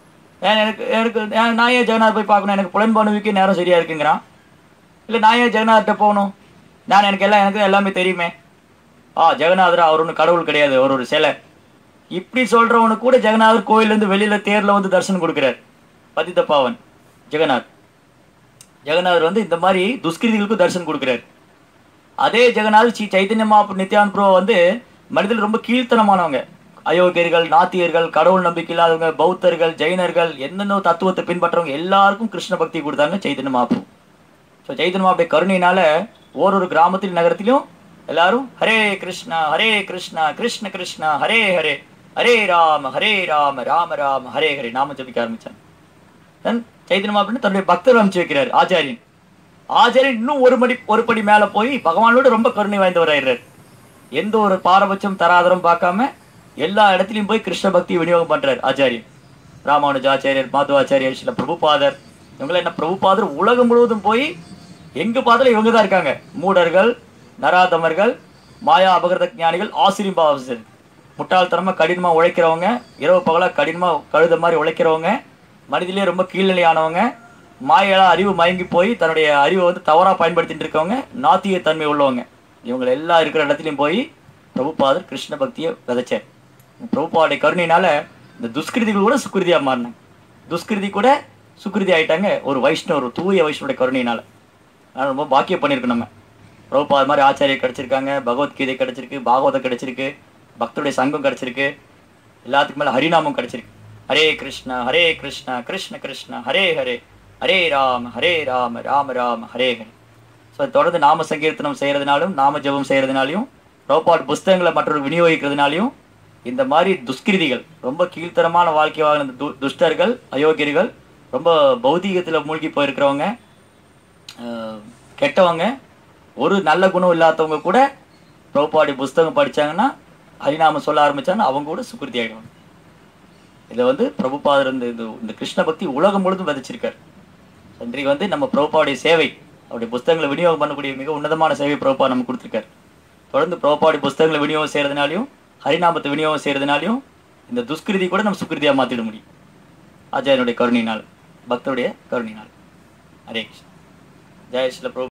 நான் ஏன் ஜெகநாதர் போய் பார்க்கணும், எனக்கு புலன்பணுவிக்கு நேரம் சரியாக இருக்குங்கிறான். இல்லை நான் ஏன் ஜெகநாதர்கிட்ட போகணும், எனக்கு எல்லாமே தெரியுமே. ஜெகநாதர் அவர் ஒன்றும் கடவுள் கிடையாது, அவர் ஒரு சிலை. இப்படி சொல்கிறவனுக்கு கூட ஜெகநாதர் கோயிலேருந்து வெளியில் தேரில் வந்து தரிசனம் கொடுக்குறார். பதித்த பாவன் ஜெகநாதர் வந்து இந்த மாதிரி துஷ்கிருதிகளுக்கும் தரிசனம் கொடுக்குறாரு. அதே ஜெகநாதர் ஸ்ரீ சைத்தன்ய மகாபிரபு நித்யானந்த பிரபு வந்து மனிதர்கள் ரொம்ப கீழ்த்தனமானவங்க, அயோக்கியர்கள், நாத்தியர்கள், கடவுள் நம்பிக்கை இல்லாதவங்க, பௌத்தர்கள், ஜெயினர்கள், என்னென்ன தத்துவத்தை பின்பற்றவங்க எல்லாருக்கும் கிருஷ்ண பக்தி கொடுத்தாங்க சைத்தன்ய மகாபிரபு. ஸோ சைத்தன்ய மகாபிரபுடைய கருணையினால ஒரு கிராமத்தில் நகரத்திலும் எல்லாரும் ஹரே கிருஷ்ணா கிருஷ்ண கிருஷ்ணா ஹரே ஹரே, ஹரே ராம ராம ராம ஹரே ஹரே நாம ஜபிக்க ஆரம்பிச்சாங்க. தென் சைத்தன்ய மகாபிரபு தன்னுடைய பக்தர் அனுப்பிச்சு வைக்கிறார் ஆச்சாரியன் இன்னும் ஒரு படி மேலே போய் பகவானோட ரொம்ப கருணை வாய்ந்தவராயிடுறார். எந்த ஒரு பாரபட்சம் தராதரம் பார்க்காம எல்லா இடத்துலையும் போய் கிருஷ்ண பக்தி விநியோகம் பண்றார் ஆச்சாரியன். ராமானுஜாச்சாரியர், மாதவாச்சாரியர், சில பிரபுபாதர், இவங்களாம் என்ன பிரபுபாதர் உலகம் முழுவதும் போய் எங்க பார்த்தாலும் இவங்க தான் இருக்காங்க. மூடர்கள், நராதமர்கள், மாயா அபகிருத ஞானிகள், ஆசிரியர், முட்டாள்தனமாக கடினமாக உழைக்கிறவங்க, இரவு பகலாக கடினமாக கழுத மாதிரி உழைக்கிறவங்க, மனிதர்களே ரொம்ப கீழ்நிலையானவங்க, மாயெல்லாம் அறிவு மயங்கி போய் தன்னுடைய அறிவை வந்து தவறாக பயன்படுத்திட்டு இருக்கவங்க, நாத்திய தன்மை உள்ளவங்க, இவங்க எல்லாம் இருக்கிற இடத்துலையும் போய் பிரபுபாதர் கிருஷ்ண பக்தியை விதைச்சார். பிரபுபாவுடைய கருணையினால இந்த துஷ்கிருதிகள் கூட சுக்கிருதியாக மாறினாங்க. துஷ்கிருதி கூட சுக்கிருதி ஆகிட்டாங்க ஒரு வைஷ்ணவர், தூய வைஷ்ணவருடைய கருணையினால. அதனால் ரொம்ப பாக்கியம் பண்ணியிருக்கோம். நம்ம பிரபுபாத மாதிரி ஆச்சாரியர் கிடச்சிருக்காங்க, பகவத்கீதை கிடச்சிருக்கு, பாகவதம் கிடச்சிருக்கு, பக்தருடைய சங்கம் கிடச்சிருக்கு, எல்லாத்துக்கு மேலே ஹரிநாமம் கிடச்சிருக்கு. ஹரே கிருஷ்ணா கிருஷ்ண கிருஷ்ண ஹரே ஹரே, ஹரே ராம ராம ராம ஹரே ஹரே. ஸோ தொடர்ந்து நாம சங்கீர்த்தனம் செய்கிறதுனாலும், நாம ஜபம் செய்கிறதுனாலையும், பிரபுபாட் புஸ்தகங்களை மற்றவர்கள் விநியோகிக்கிறதுனாலையும் இந்த மாதிரி துஷ்கிருதிகள், ரொம்ப கீழ்த்தரமான வாழ்க்கை வாழ்ந்த துஷ்டர்கள், அயோக்கியர்கள், ரொம்ப பௌதீகத்தில் மூழ்கி போயிருக்கிறவங்க, கெட்டவங்க, ஒரு நல்ல குணம் இல்லாதவங்க கூட பிரபுபாடி புஸ்தகம் படித்தாங்கன்னா, ஹரிநாமம் சொல்ல ஆரம்பித்தாங்கன்னா அவங்க கூட சுக்கிருதி ஆகிடுவாங்க. இதை வந்து பிரபுபாதர் இந்த கிருஷ்ண பக்தி உலகம் முழுதும் விதைச்சிருக்கார். இன்றைக்கு வந்து நம்ம பிரபுபாவுடைய சேவை, அவருடைய புஸ்தகங்களை விநியோகம் பண்ணக்கூடிய மிக உன்னதமான சேவை பிரபுபா நம்ம கொடுத்துருக்காரு. தொடர்ந்து பிரபுபாவுடைய புஸ்தகங்களை விநியோகம் செய்கிறதுனாலையும், ஹரிநாமத்தை விநியோகம் செய்கிறதுனாலையும் இந்த துஷ்கிருதி கூட நம்ம சுக்கிருதியாக மாற்றிட முடியும். ஆச்சாரியனுடைய கருணையினால், பக்தருடைய கருணையினால். ஹரே கிருஷ்ணா. ஜெய் ஸ்ரீல பிரபு.